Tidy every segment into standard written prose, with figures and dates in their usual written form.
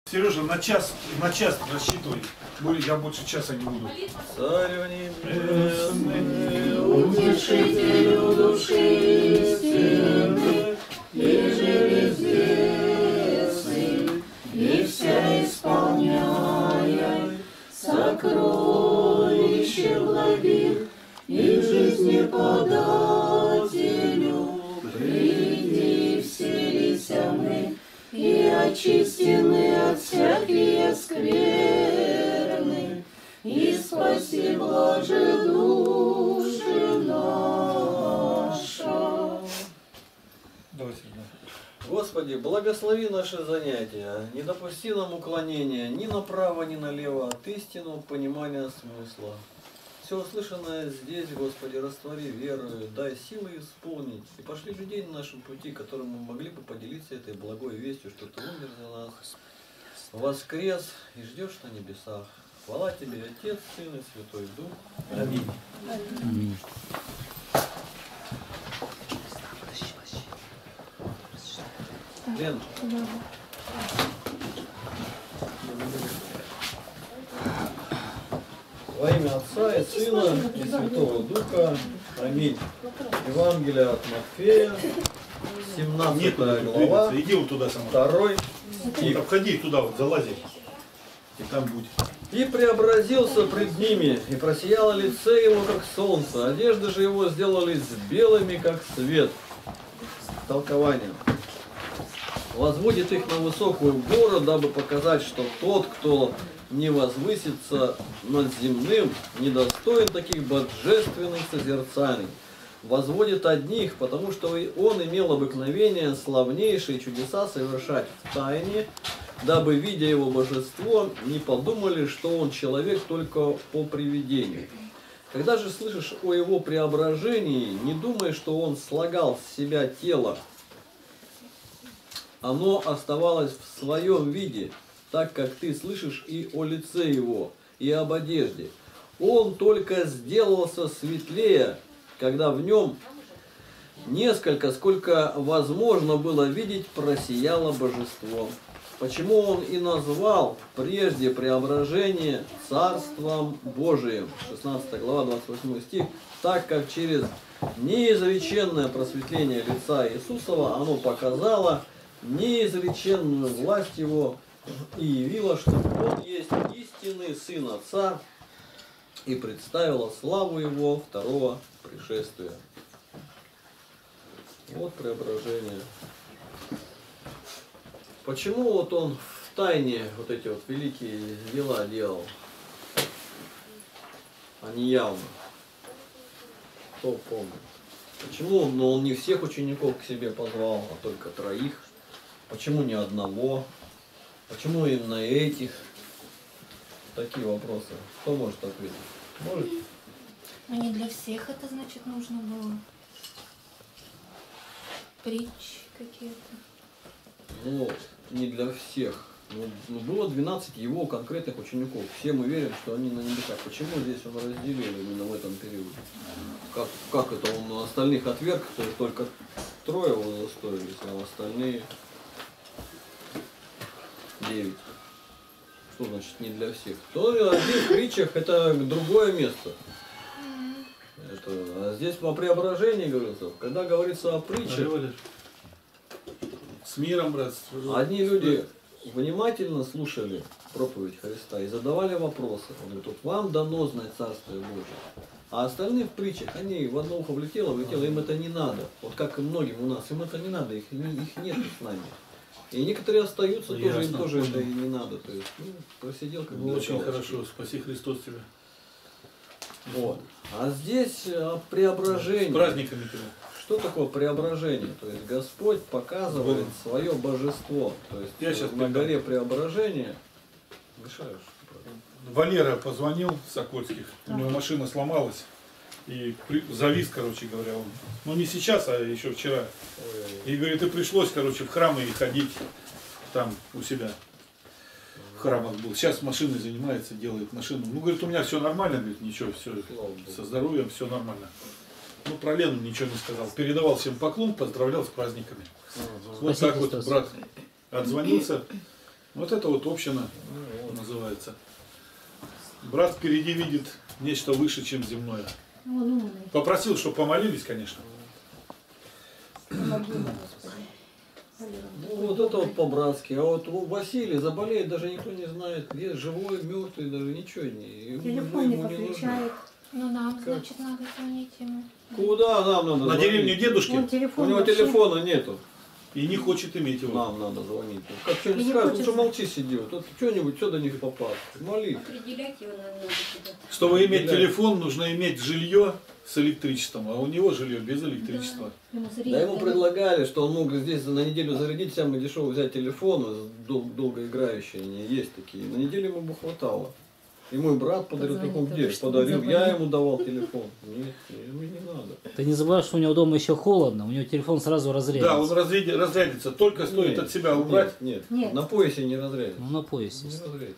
Сережа, на час рассчитывай. Я больше часа не буду. Царю небесный, Утешителю души всех, еже везде сын, и вся исполняя сокровище благих, и жизни подателю, приди вселися мы, и очистены от всякие скверны, и спаси, блаже, души наша. Давайте. Господи, благослови наши занятия, не допусти нам уклонения ни направо, ни налево от истинного понимания смысла. Все услышанное здесь, Господи, раствори верою, дай силы исполнить, и пошли людей на нашем пути, которым мы могли бы поделиться этой благой вестью, что Ты умер за нас, воскрес и ждешь на небесах. Хвала Тебе, Отец, Сын и Святой Дух. Аминь. Аминь. Лен. Во имя Отца и Сына и Святого Духа. Аминь. Евангелие от Матфея, 17 глава, Иди вот туда сама. 2 Вот стих. обходи туда, вот залази. И там будь. И преобразился пред ними, и просияло лице его, как солнце, одежды же его сделались белыми, как свет. Толкование. Возводит их на высокую гору, дабы показать, что тот, кто не возвысится над земным, недостоин таких божественных созерцаний. Возводит одних, потому что он имел обыкновение славнейшие чудеса совершать в тайне, дабы, видя его божество, не подумали, что он человек только по привидению. Когда же слышишь о его преображении, не думай, что он слагал с себя тело. Оно оставалось в своем виде, так как ты слышишь и о лице его, и об одежде. Он только сделался светлее, когда в нем несколько, сколько возможно было видеть, просияло божество. Почему он и назвал прежде преображение Царством Божиим, 16 глава, 28 стих, так как через неизреченное просветление лица Иисусова оно показало неизреченную власть его и явило, что он есть истинный Сын Отца, и представило славу его второго пришествия. Вот преображение. Почему вот он в тайне вот эти вот великие дела делал, а не явно? Кто помнит? Почему он, но он не всех учеников к себе позвал, а только 3? Почему не одного? Почему именно этих? Такие вопросы. Кто может ответить? Может? А не для всех это, значит, нужно было? Притчи какие-то. Ну, не для всех. Ну, было 12 его конкретных учеников. Все мы верим, что они на небесах. Почему здесь он разделил именно в этом периоде? Как это он остальных отверг, то есть только 3 удостоились, а остальные 9. Что значит не для всех? То один в притчах это другое место. А здесь о преображении говорится. Когда говорится о притчах, С миром, брат. одни люди внимательно слушали проповедь Христа и задавали вопросы. Он говорит, вот вам дано знать Царствие Божие. А остальные в притчах, они в одно ухо влетело, им это не надо. Вот как и многим у нас, им это не надо, их нет с нами. И некоторые остаются, тоже, им тоже это и не надо. То есть, просидел как бы. Очень хорошо, спаси Христос тебя. Вот. А здесь о преображении. С праздниками тебя. Что такое преображение? То есть Господь показывает свое божество. То есть Я сейчас на горе преображения. Мешаешь. Валера позвонил Сокольских, у него машина сломалась. И завис, короче говоря, он. Ну не сейчас, а еще вчера. И говорит, и пришлось, короче, в храмы ходить там у себя. В храмах был. Сейчас машиной занимается, делает машину. Ну, говорит, у меня все нормально, говорит, ничего, все со здоровьем, все нормально. Ну, про Лену ничего не сказал. Передавал всем поклон, поздравлял с праздниками. Вот так вот брат отзвонился. Вот это вот община называется. Брат впереди видит нечто выше, чем земное. Он умный. Попросил, чтобы помолились, конечно. Помоги ему, Господи. Ну, вот это вот по-братски. А вот у Василия заболеет, даже никто не знает, где живой, мертвый, даже ничего не. Телефон не ему нужно. подключает. Ну нам, значит, надо звонить ему. Куда нам надо На звонить? деревню дедушки Он У телефон него вообще- телефона нету. и не хочет иметь его. Нам надо звонить. Как что-нибудь И не скажет, хочет- что молчи сиди. Вот тут что-нибудь, что до них попасть. Молись. Определять его надо куда-то. Чтобы иметь Да. телефон, нужно иметь жилье с электричеством, а у него жилье без электричества. Ему Да ему предлагали, что он мог здесь на неделю зарядить, самый дешевый взять телефон, долгоиграющие они есть такие. На неделю ему бы хватало. И мой брат подарил, Позвонит, такой, где? только чтобы Подарил, я заболел. ему давал телефон. Нет, ему не надо. Ты не забывай, что у него дома еще холодно, у него телефон сразу разрядится. Да, он разрядится, только стоит Нет, от себя убрать. Нет, Нет. на поясе не разрядится. Ну, на поясе. Не разрядится.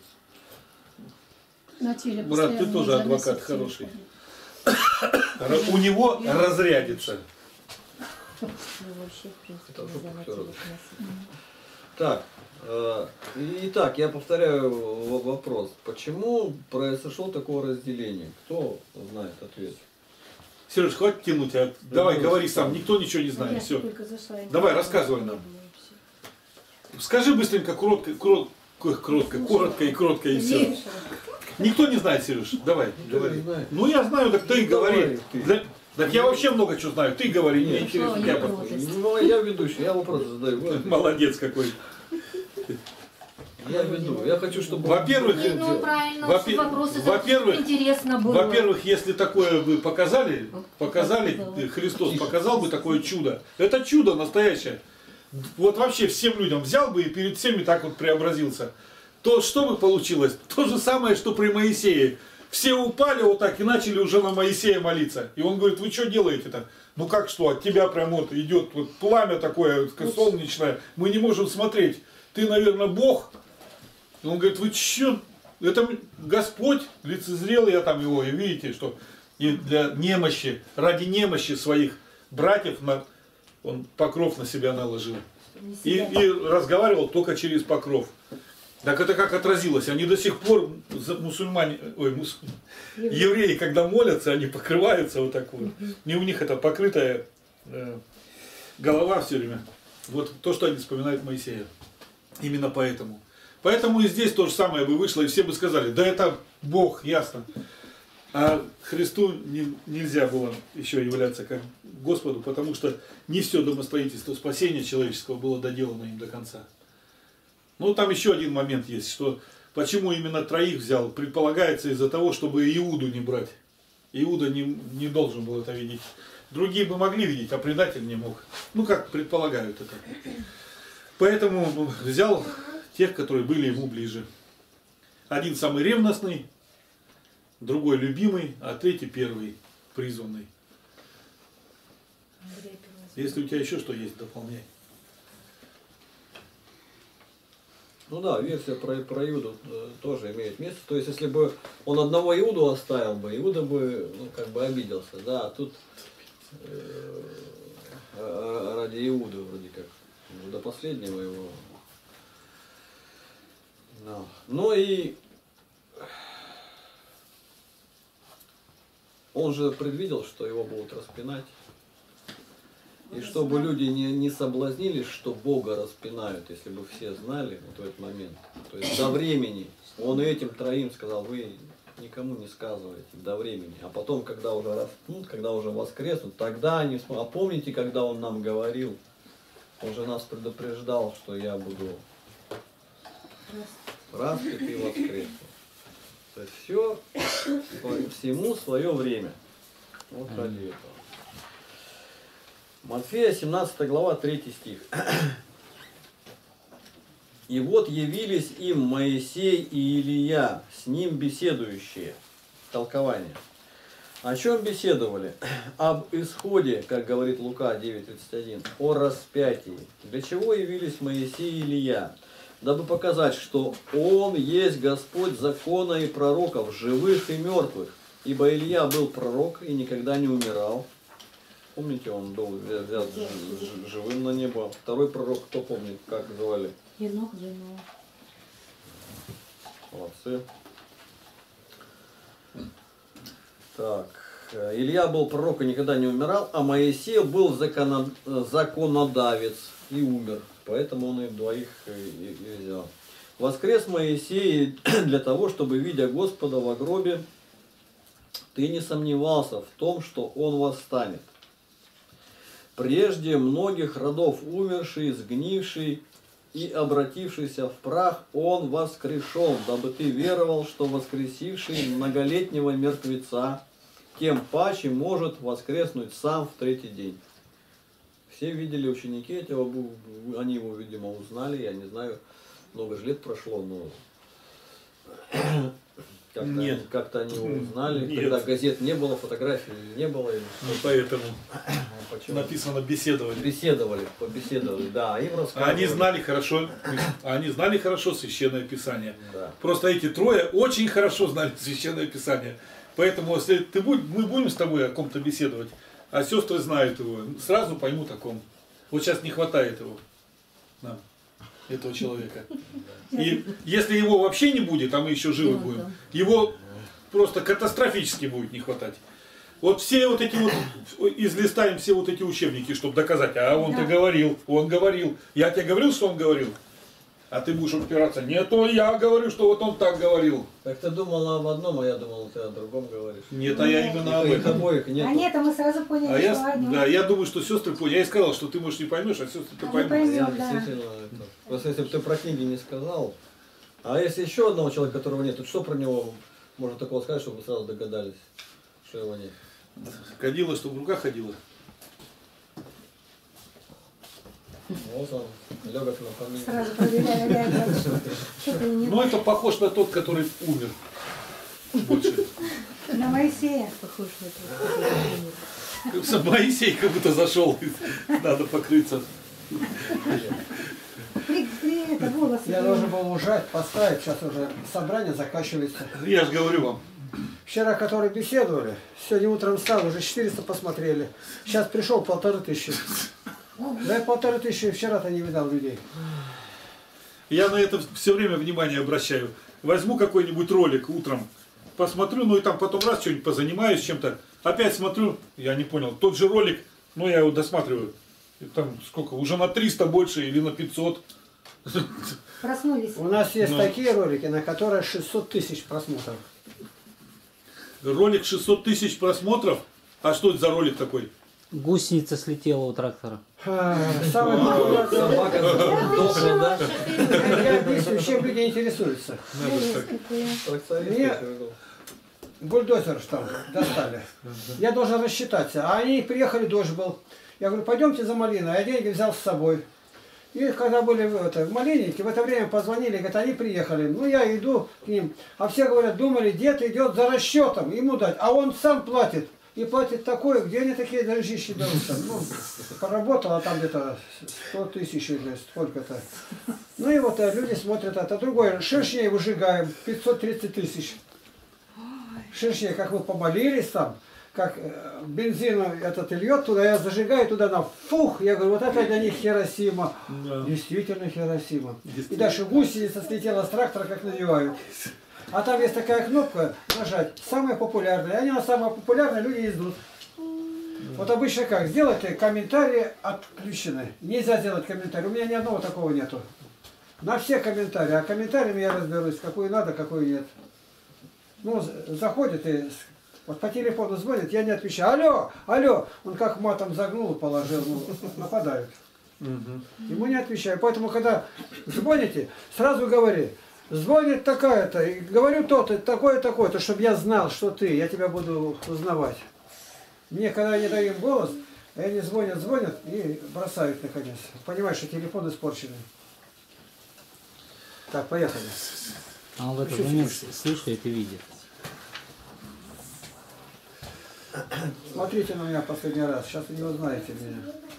На теле Брат, ты постоянно тоже нужно адвокат носить хороший. телефон. У него разрядится. Ну, вообще, в принципе, Это нельзя на всё телефон равно. носить. Так, итак, я повторяю вопрос. Почему произошло такое разделение? Кто знает ответ? Сереж, хватит тянуть, давай, говори сам, никто ничего не Я знает. Все. только зашла, я не Давай, знала. рассказывай нам. Скажи быстренько, коротко и кротко, и все. Леша, Никто не знает, Сереж, давай, Никто говори. не знает. Ну я знаю, так ты и Ну, говори. давай ты. Да, так я вообще много чего знаю, ты говори, мне Нет, интересно. что Я не по- круто. Ну, я ведущий, я вопросы задаю. Вот. Молодец какой. Я веду. Я хочу, чтобы... Во-первых, Нет, ну правильно, Во-пе- вопросы во-первых, интересно было. Во-первых, если такое вы показали, Христос показал бы такое чудо. Это чудо настоящее. Вот вообще всем людям взял бы и перед всеми так вот преобразился. То что бы получилось? То же самое, что при Моисее. Все упали вот так и начали уже на Моисея молиться. И он говорит, вы что делаете-то? Ну как что, от тебя прям вот идет вот пламя такое солнечное, мы не можем смотреть. Ты, наверное, Бог. И он говорит, вы че? Это Господь лицезрел, я там его, и видите, что и для немощи, ради немощи своих братьев он покров на себя наложил. И разговаривал только через покров. Так это как отразилось? Они до сих пор, мусульмане, евреи, когда молятся, они покрываются вот так вот. И у них это покрытая голова все время. Вот то, что они вспоминают Моисея. Именно поэтому. Поэтому и здесь то же самое бы вышло, и все бы сказали, да это Бог, ясно. А Христу нельзя было еще являться как Господу, потому что не все домостроительство спасения человеческого было доделано им до конца. Ну там еще один момент есть, что почему именно троих взял, предполагается из-за того, чтобы Иуду не брать. Иуда не должен был это видеть. Другие бы могли видеть, а предатель не мог. Ну как предполагают это. Поэтому взял тех, которые были ему ближе. Один самый ревностный, другой любимый, а третий первый призванный. Если у тебя еще что есть, дополняй. Ну да, версия про Иуду тоже имеет место. То есть, если бы он одного Иуду оставил бы, Иуда бы, ну, как бы обиделся. Да, а тут ради Иуды вроде как. До последнего его. No. Ну и он же предвидел, что его будут распинать. И чтобы люди не соблазнились, что Бога распинают, если бы все знали вот в этот момент. То есть до времени. Он и этим троим сказал, вы никому не сказывайте до времени. А потом, когда уже распнут, когда уже воскреснут, тогда они смогут. А помните, когда он нам говорил, он же нас предупреждал, что я буду распят и воскресну. То есть все всему свое время. Вот ради этого. Матфея 17 глава 3 стих. И вот явились им Моисей и Илия, с ним беседующие. Толкование. О чем беседовали? Об исходе, как говорит Лука 9:31, о распятии. Для чего явились Моисей и Илия? Дабы показать, что Он есть Господь закона и пророков, живых и мертвых. Ибо Илия был пророк и никогда не умирал. Помните, он был взят живым на небо. Второй пророк, кто помнит, как звали? Енох, Енох. молодцы. Так, Илья был пророк и никогда не умирал, а Моисей был законодавец и умер. Поэтому он их двоих и взял. Воскрес Моисей для того, чтобы, видя Господа во гробе, ты не сомневался в том, что он восстанет. Прежде многих родов умерший, сгнивший и обратившийся в прах, он воскрешен, дабы ты веровал, что воскресивший многолетнего мертвеца тем паче может воскреснуть сам в третий день. Все видели, ученики этого, они его, видимо, узнали, я не знаю, много же лет прошло, но как-то они его узнали. Нет. Тогда газет не было, фотографий не было. Ну, поэтому Почему? написано беседовали. Побеседовали, да, им А рассказывали. они знали хорошо Священное Писание. Да. Просто эти трое очень хорошо знали Священное Писание. Поэтому, если мы будем с тобой о ком-то беседовать, а сестры знают его, сразу поймут о ком. Вот сейчас не хватает его, нам, этого человека. И если его вообще не будет, а мы еще живы будем, его просто катастрофически будет не хватать. Вот все вот эти вот, излистаем все вот эти учебники, чтобы доказать, а он-то говорил, он говорил. Я тебе говорил, что он говорил? А ты будешь упираться. Нет, я говорю, что вот он так говорил. Как ты думал об одном, а я думал, ты о другом говоришь. Нет, а я именно об Их этом. обоих нет. А нет, а мы сразу поняли, А что одно. да, я думаю, что сестры поняли. Я и сказал, что ты, может, не поймешь, а сестры ты Они поймут. поймут. Я да. действительно это. Просто если бы ты про книги не сказал. А если еще одного человека, которого нет, то что про него можно такого сказать, чтобы вы сразу догадались, что его нет? Ходила, чтобы рука ходила. Вот он, легок на фамилию. Сразу проверяю, реально, что-то не... Но это похож на тот, который умер. Больше. На Моисея. Похож на то. Моисей как будто зашел. Надо покрыться. Это волосы. Я должен был ужать, поставить, сейчас уже собрание заканчивается. Я же говорю вам. Вчера, которые беседовали, сегодня утром встал, уже 400 посмотрели. Сейчас пришел 1500. Да и 1500 вчера-то не видал людей. Я на это все время внимание обращаю. Возьму какой-нибудь ролик утром, посмотрю, ну и там потом раз что-нибудь позанимаюсь чем-то. Опять смотрю, я не понял, тот же ролик, но я его досматриваю. И там сколько, уже на 300 больше или на 500. Проснулись. У нас есть Ну. такие ролики, на которые 600 тысяч просмотров. Ролик 600 тысяч просмотров. А что это за ролик такой? Гусеница слетела у трактора. Самый популярный. Собака сдохла, да? Я объясню, чем люди интересуются. Надо ж так. Тракторист, Мне- я говорю. Бульдозер там достали. Я должен рассчитаться. А они приехали, дождь был. Я говорю, пойдемте за малиной. А я деньги взял с собой. И когда были в Малиннике, в это время позвонили, говорят, они приехали. Ну, я иду к ним. А все говорят, думали, дед идет за расчетом, ему дать. А он сам платит. И платит такое, где они такие дорожищи даются. Ну, поработала там где-то 100 тысяч или сколько-то. Ну и вот люди смотрят это. Другое, шершней выжигаем, 530 тысяч. Шершней, как вы помолились там, как бензин этот льет туда, я зажигаю туда на фух, я говорю, вот это для них Хиросима. Да. Действительно Хиросима. И Действительно. дальше гусеница слетела с трактора, как надевают. А там есть такая кнопка, нажать, самая популярная. И они на самое популярное люди идут. Вот обычно как, сделайте комментарии отключены. Нельзя сделать комментарий. У меня ни одного такого нету. На все комментарии. А комментариями я разберусь, какую надо, какую нет. Ну, заходит и вот по телефону звонит, я не отвечаю. Алло, алло. Он как матом загнул и положил, ну, нападают. Ему не отвечаю. Поэтому, когда звоните, сразу говори. Звонит такая-то, и говорю то-то, такое-такое-то, чтобы я знал, что ты, я тебя буду узнавать. Мне, когда не даю им голос, они звонят и бросают наконец. Понимаешь, что телефон испорченный. Так, поехали. А он в этот момент слышит и видит. Смотрите на меня последний раз, сейчас вы не узнаете меня.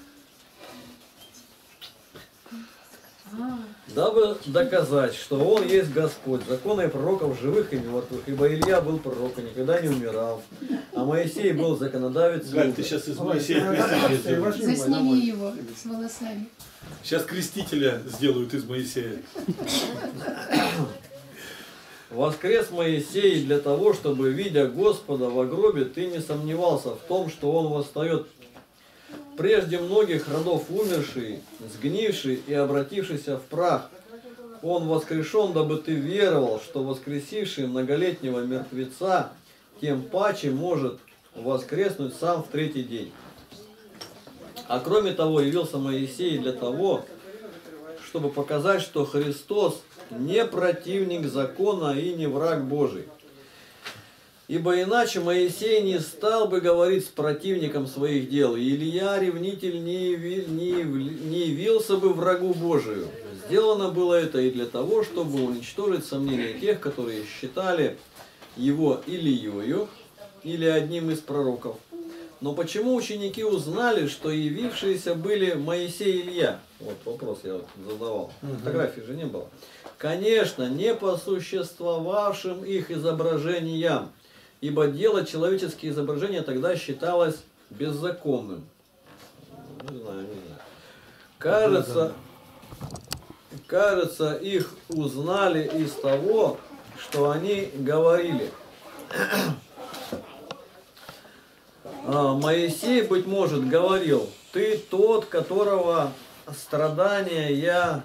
Дабы доказать, что Он есть Господь, законы и пророков живых и мертвых, ибо Илья был пророк и никогда не умирал, а Моисей был законодавец. Галь, ты сейчас из Давай, Моисея крестителя сделаешь. возьми мой Засними домой. его с волосами. Сейчас крестителя сделают из Моисея. Воскрес Моисей для того, чтобы, видя Господа во гробе, ты не сомневался в том, что он восстает. Прежде многих родов умерший, сгнивший и обратившийся в прах, он воскрешен, дабы ты веровал, что воскресивший многолетнего мертвеца тем паче может воскреснуть сам в третий день. А кроме того, явился Моисей для того, чтобы показать, что Христос не противник закона и не враг Божий. Ибо иначе Моисей не стал бы говорить с противником своих дел, и Илья, ревнитель, не явился бы врагу Божию. Сделано было это и для того, чтобы уничтожить сомнения тех, которые считали его Илиею или одним из пророков. Но почему ученики узнали, что явившиеся были Моисей и Илья? Вот вопрос я задавал. Фотографий же не было. Конечно, не по существовавшим их изображениям, ибо делать человеческие изображения тогда считалось беззаконным. Не знаю. Кажется, их узнали из того, что они говорили. Моисей, быть может, говорил: ты тот, которого страдания я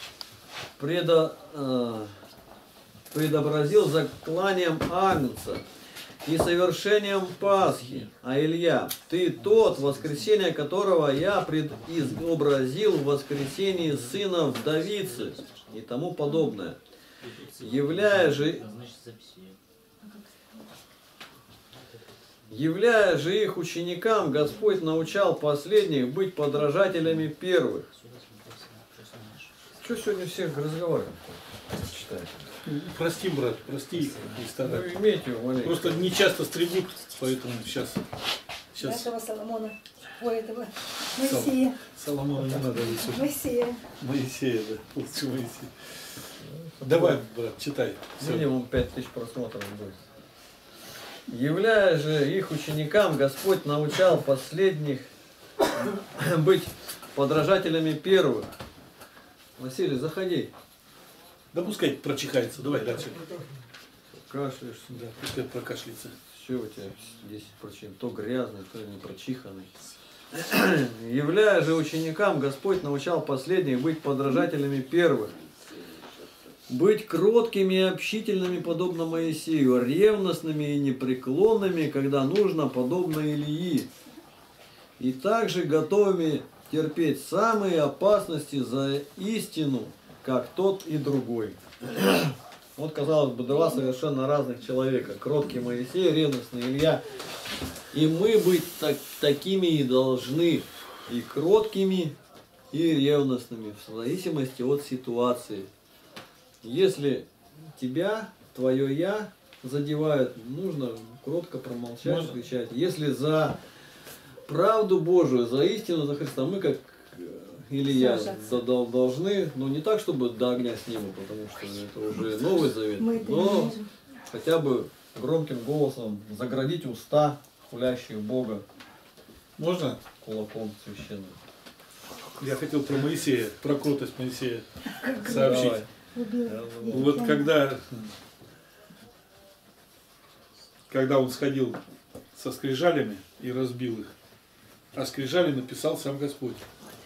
предобразил закланием Агнца и совершением Пасхи. А Илья: ты тот, воскресение которого я предобразил в воскресении сына вдовицы и тому подобное. Являя же их ученикам, Господь научал последних быть подражателями первых. Что сегодня всех разговариваем? Читаете? Прости, брат, прости. Ну, имейте его, просто не часто стригут, поэтому сейчас. Нашего Соломона. Ой, этого Моисея. Соломона не надо лучше. Моисея. Моисея, да. Лучше Моисея. Давай, брат, читай. Минимум 5000 просмотров будет. Являя же их ученикам, Господь научал последних быть подражателями первых. Василий, заходи. Да пускай прочихается. Давай дальше. Кашляешь. Да, пускай прокашляется. Что у тебя здесь причин? То грязный, то не прочиханный. Являя же ученикам, Господь научал последних быть подражателями первых. Быть кроткими и общительными, подобно Моисею, ревностными и непреклонными, когда нужно, подобно Илии. И также готовыми терпеть самые опасности за истину, как тот и другой. Вот, казалось бы, два совершенно разных человека. Кроткий Моисей, ревностный Илья. И мы быть такими и должны. И кроткими, и ревностными, в зависимости от ситуации. Если тебя, твое «я» задевают, нужно кротко промолчать, кричать. Если за правду Божию, за истину, за Христа, мы как Илья должны, ну не так, чтобы до огня снимут, потому что это уже Новый Завет, но хотя бы громким голосом заградить уста, хулящие Бога. Можно? Кулаком священным. Я хотел про Моисея, про кротость Моисея сообщить. Давай. Вот когда он сходил со скрижалями и разбил их, а скрижали написал сам Господь.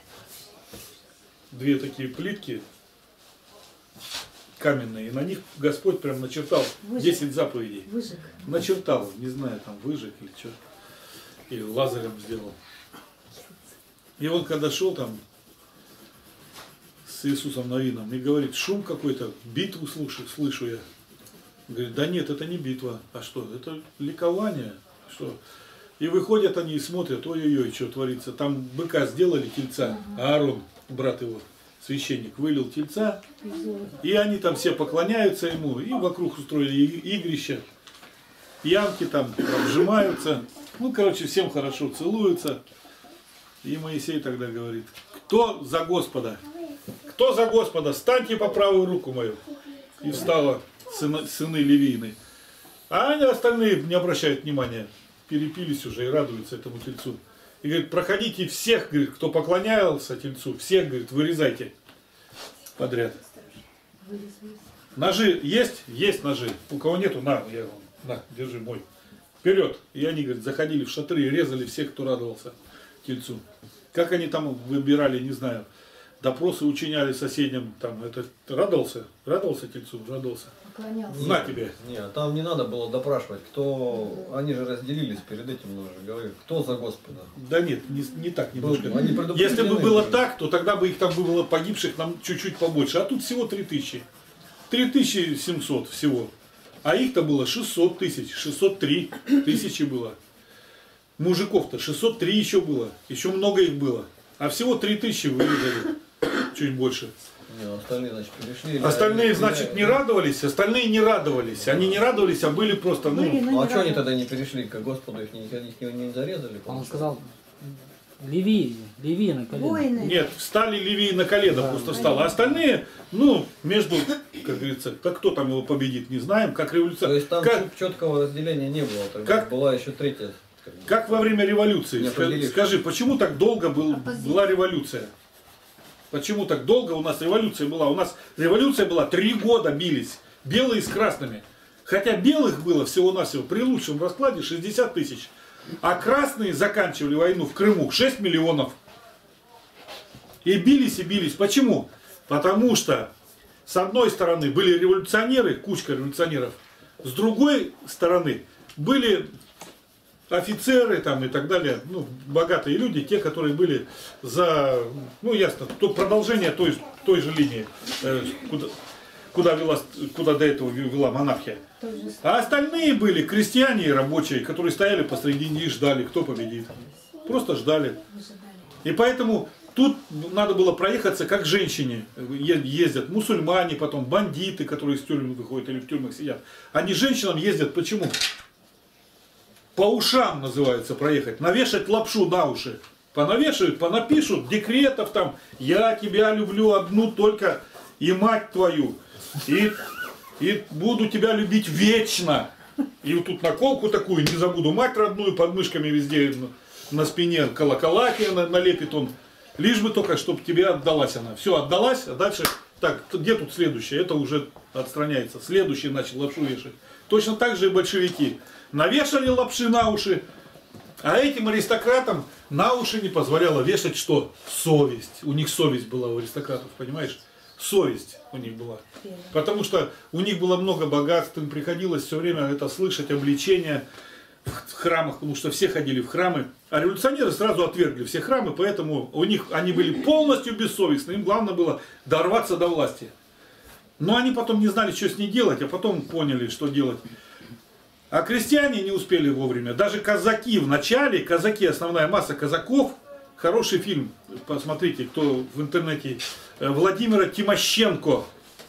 Две такие плитки каменные, и на них Господь прям начертал 10 заповедей. Выжег. Начертал, не знаю, там выжег или что, или лазером сделал. И он когда шел там с Иисусом Навином и говорит: шум какой-то, битву слышу я. Говорит: да нет, это не битва. А что? Это ликование. Что? И выходят они и смотрят: ой-ой-ой, что творится. Там быка сделали, тельца, а Аарон, брат его, священник, вылил тельца. И они там все поклоняются ему, и вокруг устроили игрища. Янки там обжимаются. Ну, короче, всем хорошо целуются. И Моисей тогда говорит: кто за Господа? Кто за Господа? Станьте по правую руку мою. И встала сыны Левиины. А они остальные не обращают внимания. Перепились уже и радуются этому тельцу. И говорит: проходите всех, говорит, кто поклонялся тельцу, всех, говорит, вырезайте подряд. Ножи есть? Есть ножи. У кого нету, на, на, держи мой. Вперед. И они, говорит, заходили в шатры и резали всех, кто радовался тельцу. Как они там выбирали, не знаю. Допросы учиняли соседям. Там, это радовался? Радовался тельцу? Радовался. Поклонялся. На тебе. Нет, там не надо было допрашивать, кто... Они же разделились перед этим, мы же говорили, кто за Господа. Да нет, не так немножко. Они предупреждены Если бы было были. так, то тогда бы их там было погибших нам чуть-чуть побольше. А тут всего 3000. 3700 всего. А их-то было 600 тысяч, 603 тысячи было. Мужиков-то 603 еще было. Еще много их было. А всего 3000 вырезали. Чуть больше. Не, остальные, значит, перешли. Остальные, значит, не радовались. Остальные не радовались. Они не радовались, а были просто, ну... Были, но Ну а не что они радовались. тогда не перешли к Господу, их не зарезали? Он сказал, Леви на колено. Воины. Нет, встали Левии на колено, Да. просто встал. А остальные, ну, между, как говорится, как кто там его победит, не знаем, как То революция. есть там Как, четкого разделения не было, тогда Как? была еще третья. как во время революции. Не определившись. Скажи, почему так долго Оппозиция. была революция? Почему так долго у нас революция была? У нас революция была 3 года бились, белые с красными. Хотя белых было всего-навсего при лучшем раскладе 60 тысяч. А красные заканчивали войну в Крыму 6 миллионов. И бились, и бились. Почему? Потому что с одной стороны были революционеры, кучка революционеров. С другой стороны были офицеры там и так далее, ну, богатые люди, те, которые были за, ну ясно, то продолжение той же линии, куда до этого вела монархия. Тоже А остальные были крестьяне и рабочие, которые стояли посредине и ждали, кто победит. Просто ждали. И поэтому тут надо было проехаться, как женщине ездят. Мусульмане, потом бандиты, которые из тюрьмы выходят или в тюрьмах сидят. Они женщинам ездят почему? По ушам называется проехать. Навешать лапшу на уши. Понавешают, понапишут декретов там. Я тебя люблю одну только и мать твою. И буду тебя любить вечно. И вот тут наколку такую, не забуду мать родную, под мышками везде на спине колокола налепит он. Лишь бы только, чтобы тебе отдалась она. Все, отдалась, а дальше, так, где тут следующее? Это уже отстраняется. Следующий начал лапшу вешать. Точно так же и большевики. Навешали лапши на уши, а этим аристократам на уши не позволяло вешать что? Совесть. У них совесть была у аристократов, понимаешь? Совесть у них была. Потому что у них было много богатств, им приходилось все время это слышать, обличения в храмах, потому что все ходили в храмы. А революционеры сразу отвергли все храмы, поэтому у них они были полностью бессовестны. Им главное было дорваться до власти. Но они потом не знали, что с ней делать, а потом поняли, что делать. А крестьяне не успели вовремя. Даже казаки в начале, казаки, основная масса казаков, хороший фильм, посмотрите, кто в интернете, Владимира Тимощенко,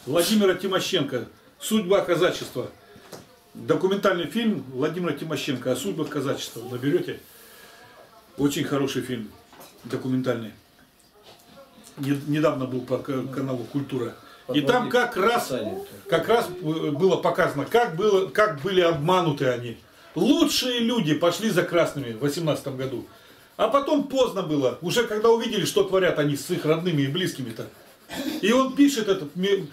«Судьба казачества». Документальный фильм Владимира Тимощенко о судьбах казачества. Наберете. Очень хороший фильм, документальный. Недавно был по каналу «Культура». И там как раз было показано, как были обмануты они. Лучшие люди пошли за красными в 18 году. А потом поздно было, уже когда увидели, что творят они с их родными и близкими-то. И он пишет, этот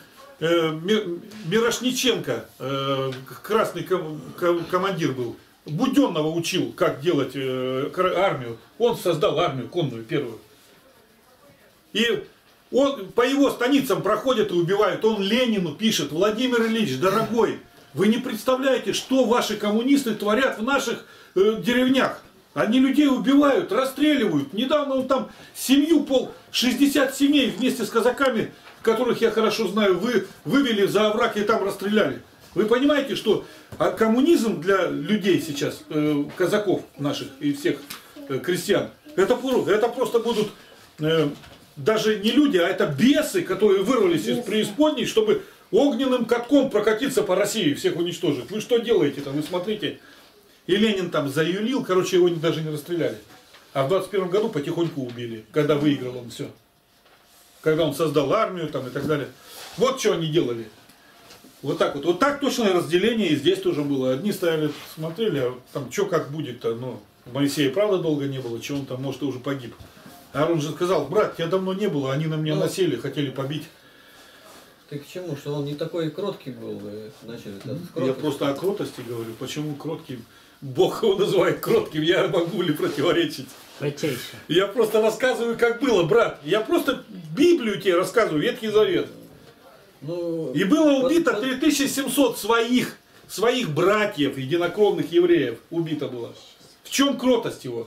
Мирошниченко, красный командир был, Буденного учил, как делать армию. Он создал армию конную первую. И он, по его станицам проходят и убивают. Он Ленину пишет: Владимир Ильич, дорогой, вы не представляете, что ваши коммунисты творят в наших деревнях. Они людей убивают, расстреливают. Недавно он там 60 семей вместе с казаками, которых я хорошо знаю, вывели за овраг и там расстреляли. Вы понимаете, что коммунизм для людей сейчас, казаков наших и всех крестьян, это просто будут даже не люди, а это бесы, которые вырвались из преисподней, чтобы огненным катком прокатиться по России, всех уничтожить. Вы что делаете-то? Вы смотрите. И Ленин там заюлил, короче, его даже не расстреляли. А в 21 году потихоньку убили, когда выиграл он все. Когда он создал армию там и так далее. Вот что они делали. Вот так вот. Вот так точное разделение и здесь тоже было. Одни стояли, смотрели, а там что как будет-то. Ну, Моисея правда долго не было, что он там, может, и уже погиб. А он же сказал: брат, я давно не было, они на меня насели, хотели побить. Ты к чему? Что он не такой кроткий был? Вы начали с Я кроткости. просто о кротости говорю. Почему кротким? Бог его называет кротким, я могу ли противоречить? Кратчайше. Я просто рассказываю, как было, брат. Я просто Библию тебе рассказываю, Ветхий Завет. Ну, И было убито под- 3700 своих братьев, единокровных евреев убито было. В чем кротость его?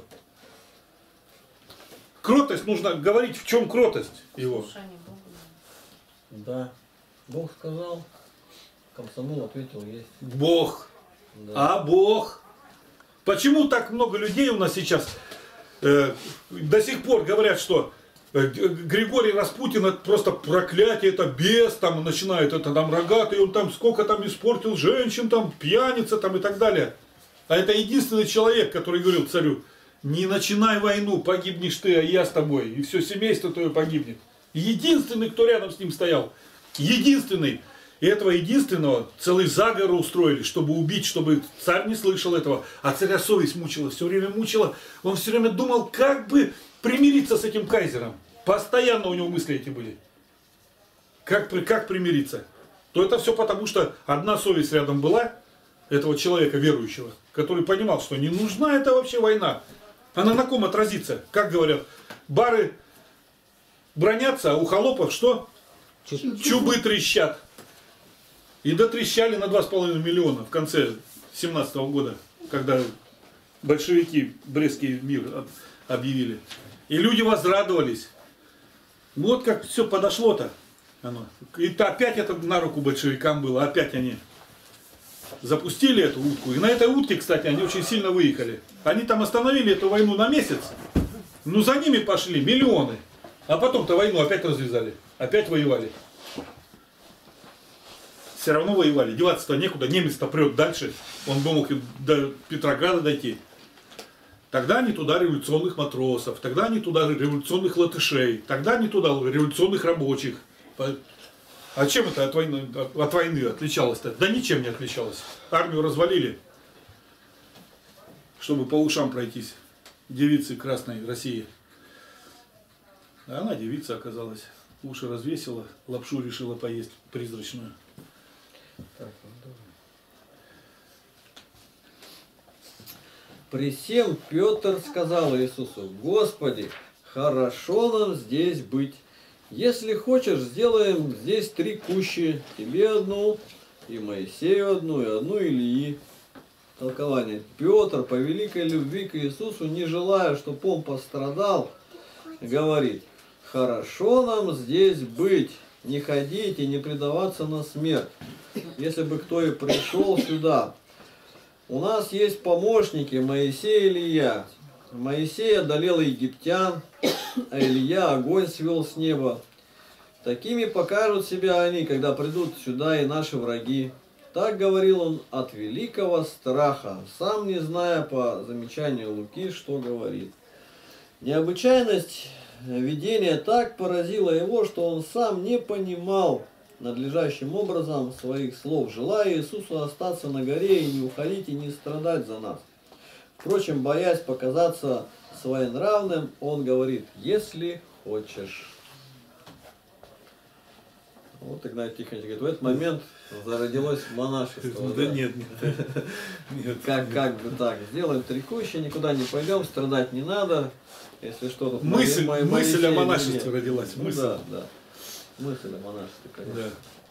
Кротость, нужно говорить, в чем кротость его. Да. Бог сказал, комсомол ответил, есть. Бог. Да. А Бог. Почему так много людей у нас сейчас до сих пор говорят, что Григорий Распутин это просто проклятие, это бес, там начинает, это там рогатый, он там сколько там испортил женщин, там пьяница там и так далее. А это единственный человек, который говорил царю: не начинай войну, погибнешь ты, а я с тобой, и все семейство твое погибнет. Единственный, кто рядом с ним стоял, единственный. И этого единственного целый заговор устроили, чтобы убить, чтобы царь не слышал этого. А царя совесть мучила, все время мучила. Он все время думал, как бы примириться с этим кайзером. Постоянно у него мысли эти были. Как примириться? То это все потому, что одна совесть рядом была, этого человека верующего, который понимал, что не нужна эта вообще война. Она на ком отразится? Как говорят, бары бронятся, а у холопов что? Чубы трещат. И дотрещали на 2,5 миллиона в конце 17 года, когда большевики Брестский мир объявили. И люди возрадовались. Вот как все подошло-то. И опять это на руку большевикам было, опять они запустили эту утку. И на этой утке, кстати, они очень сильно выехали. Они там остановили эту войну на месяц. Ну за ними пошли миллионы. А потом-то войну опять развязали. Опять воевали. Все равно воевали. Деваться-то некуда. Немец-то прет дальше. Он бы мог и до Петрограда дойти. Тогда они туда революционных матросов. Тогда они туда революционных латышей. Тогда они туда революционных рабочих. А чем это от войны отличалось-то? Да ничем не отличалось. Армию развалили, чтобы по ушам пройтись. Девицы Красной России. А она девица оказалась. Уши развесила, лапшу решила поесть призрачную. При всем Петр сказал Иисусу: Господи, хорошо нам здесь быть. Если хочешь, сделаем здесь 3 кущи, тебе одну, и Моисею одну, и одну Илии. Толкование. Петр, по великой любви к Иисусу, не желая, чтобы он пострадал, говорит: хорошо нам здесь быть, не ходить и не предаваться на смерть. Если бы кто и пришел сюда, у нас есть помощники Моисей и Илия. Моисей одолел египтян, а Илия огонь свел с неба. Такими покажут себя они, когда придут сюда и наши враги. Так говорил он от великого страха, сам не зная по замечанию Луки, что говорит. Необычайность видения так поразила его, что он сам не понимал надлежащим образом своих слов, желая Иисусу остаться на горе и не уходить и не страдать за нас. Впрочем, боясь показаться своенравным, он говорит: если хочешь. Вот тогда Тихонович говорит: в этот момент зародилось монашество. Да нет. Как бы так, сделаем 3 кущи, никуда не пойдем, страдать не надо. Если что, тут Мысль Моисей о монашестве родилась. Ну, Мысль. да. Мысль о монашестве, конечно. Да.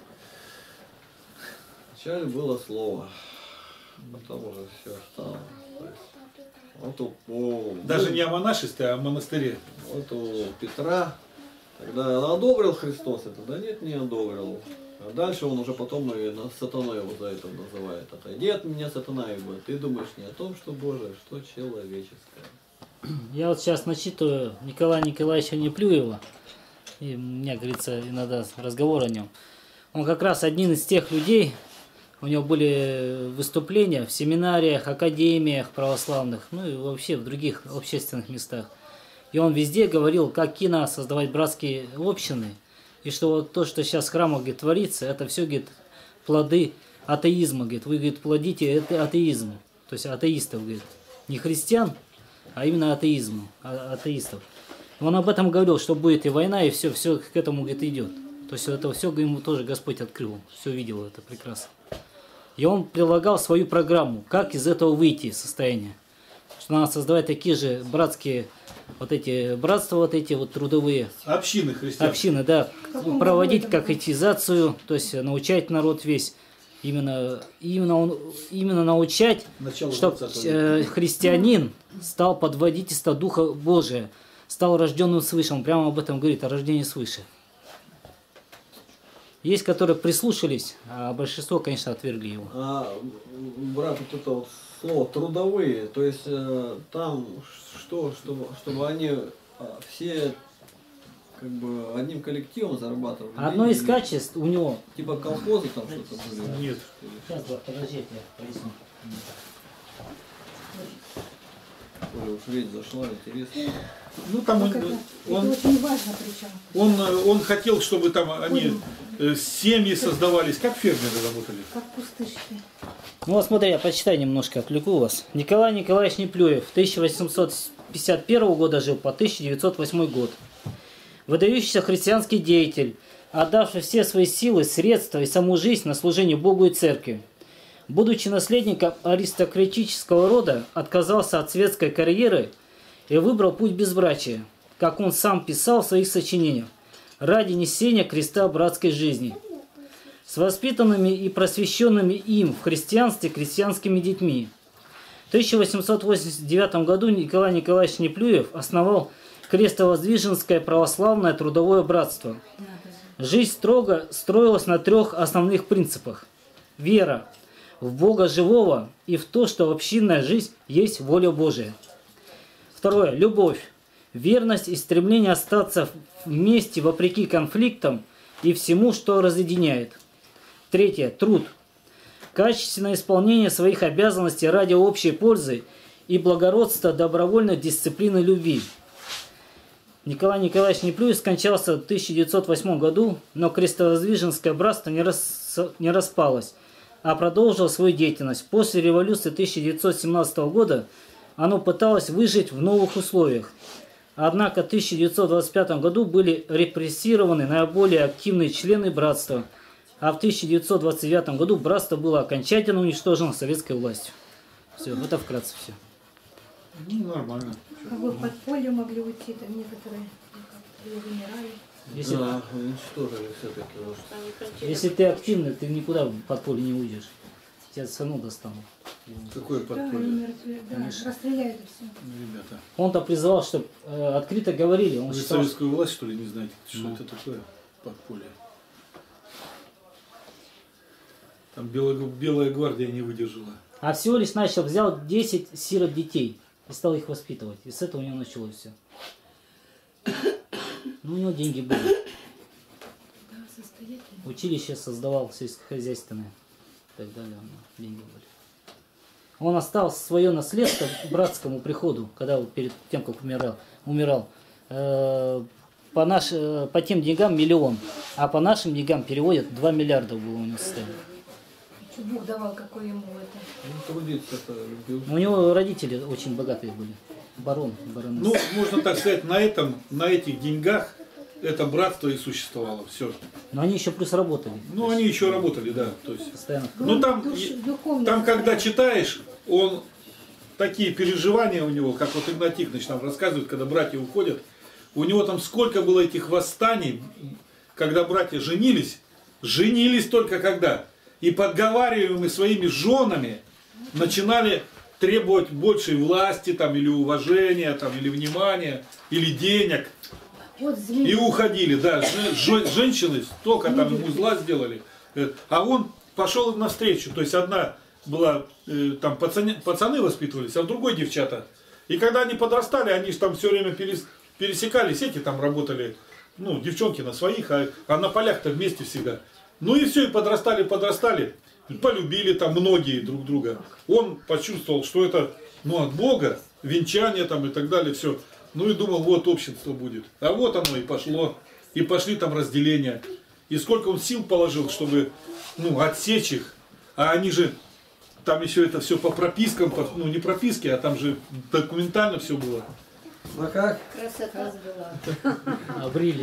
Вначале было слово, потом уже все стало. Вот Даже не о монашестве, а о монастыре. Вот у Петра тогда одобрил Христос это, да нет, не одобрил. А дальше он уже потом и сатаной его за это называет. Отойди от меня, сатана, ибо ты думаешь не о том, что Божие, что человеческое. Я вот сейчас начитываю Николая Николаевича Неплюева. И у меня, говорится, иногда разговор о нем. Он как раз один из тех людей, у него были выступления в семинариях, академиях православных, ну и вообще в других общественных местах. И он везде говорил, как кино создавать братские общины. И что вот то, что сейчас в храмах, говорит, творится, это все, говорит, плоды атеизма. Говорит, вы, говорит, плодите это атеизм. То есть атеистов, говорит. Не христиан, а именно атеизм, атеистов. Он об этом говорил, что будет и война, и все к этому, говорит, идет. То есть это все ему тоже Господь открыл, все видел это прекрасно. И он прилагал свою программу, как из этого выйти из состояния. Что надо создавать такие же братские, вот эти братства, вот эти вот трудовые. Общины христиан. Общины, да. Проводить кахетизацию, то есть научать народ весь. Именно научать, чтобы христианин стал под водительство Духа Божия, стал рожденным свыше. Он прямо об этом говорит, о рождении свыше. Есть, которые прислушались, а большинство, конечно, отвергли его. Брат, вот это вот слово трудовые, то есть там что, чтобы они все как бы одним коллективом зарабатывали. Одно из качеств у него. Типа колхозы там что-то были. Нет. Сейчас, подождите, я поясню. Оля уж речь зашла, интересно. Ну там Это очень важно причем. он хотел, чтобы там они семьи создавались, как фермеры работали. Как пустышки. Ну вот смотри, я почитаю немножко, отвлеку вас. Николай Николаевич Неплюев 1851 года жил по 1908 год. Выдающийся христианский деятель, отдавший все свои силы, средства и саму жизнь на служение Богу и Церкви. Будучи наследником аристократического рода, отказался от светской карьеры и выбрал путь безбрачия, как он сам писал в своих сочинениях, ради несения креста братской жизни. С воспитанными и просвещенными им в христианстве крестьянскими детьми. В 1889 году Николай Николаевич Неплюев основал Крестовоздвиженское православное трудовое братство. Жизнь строго строилась на 3 основных принципах. Вера в Бога живого и в то, что общинная жизнь есть воля Божия. Второе. Любовь, верность и стремление остаться вместе вопреки конфликтам и всему, что разъединяет. Третье. Труд. Качественное исполнение своих обязанностей ради общей пользы и благородства добровольной дисциплины любви. Николай Николаевич Неплюев скончался в 1908 году, но Крестовоздвиженское братство не распалось, а продолжило свою деятельность. После революции 1917 года оно пыталось выжить в новых условиях. Однако в 1925 году были репрессированы наиболее активные члены братства, а в 1929 году братство было окончательно уничтожено советской властью. Все, это вкратце все. Ну, нормально. Как бы в подполье могли уйти, там некоторые или вымирали. Если, Да, уничтожили все-таки. если ты активный, ты никуда в подполье не уйдешь. Тебя все равно достанут. Какое Да, они подполье? мертвые, да, расстреляют и все. Ребята. Он-то призывал, чтобы открыто говорили. Он Вы считал, советскую власть, что ли, не знаете, что Да. это такое подполье? Там Белая гвардия не выдержала. а всего лишь взял 10 сирот детей и стал их воспитывать. И с этого у него началось все. Ну, у него деньги были. Да, состоятельно. Училище создавал сельскохозяйственное. И так далее. У него деньги были. Он оставил свое наследство братскому приходу, когда вот перед тем, как умирал. По тем деньгам 1 000 000, а по нашим деньгам переводят 2 миллиарда было у него состояние. Что Бог давал, какой ему это. Ну, трудиться-то любил. У него родители очень богатые были. Барон. Ну, можно так сказать, на этих деньгах это братство и существовало. Все. Но они еще плюс работали. Ну, они еще работали, да. То есть, Постоянно. ну, там, Духовно там, когда состояние. читаешь, он такие переживания у него, как вот Игнат Тихонович нам рассказывает, когда братья уходят, у него там сколько было этих восстаний, когда братья женились только когда, и подговариваемые своими женами начинали требовать большей власти, там, или уважения, там, или внимания, или денег. Вот И змеи. уходили, да, женщины столько там ему зла сделали. А он пошел им навстречу. То есть одна была, там пацаны воспитывались, а в другой девчата. И когда они подрастали, они же там все время пересекались, эти там работали, ну, девчонки на своих, а на полях-то вместе всегда. Ну и все, и подрастали, полюбили там многие друг друга. Он почувствовал, что это, ну, от Бога, венчание там и так далее, все. Ну и думал, вот общество будет. А вот оно и пошло. И пошли там разделения. И сколько он сил положил, чтобы, ну, отсечь их. А они же, там еще это все по пропискам, ну не прописки, а там же документально все было. Ну как? Красота была. Обрили.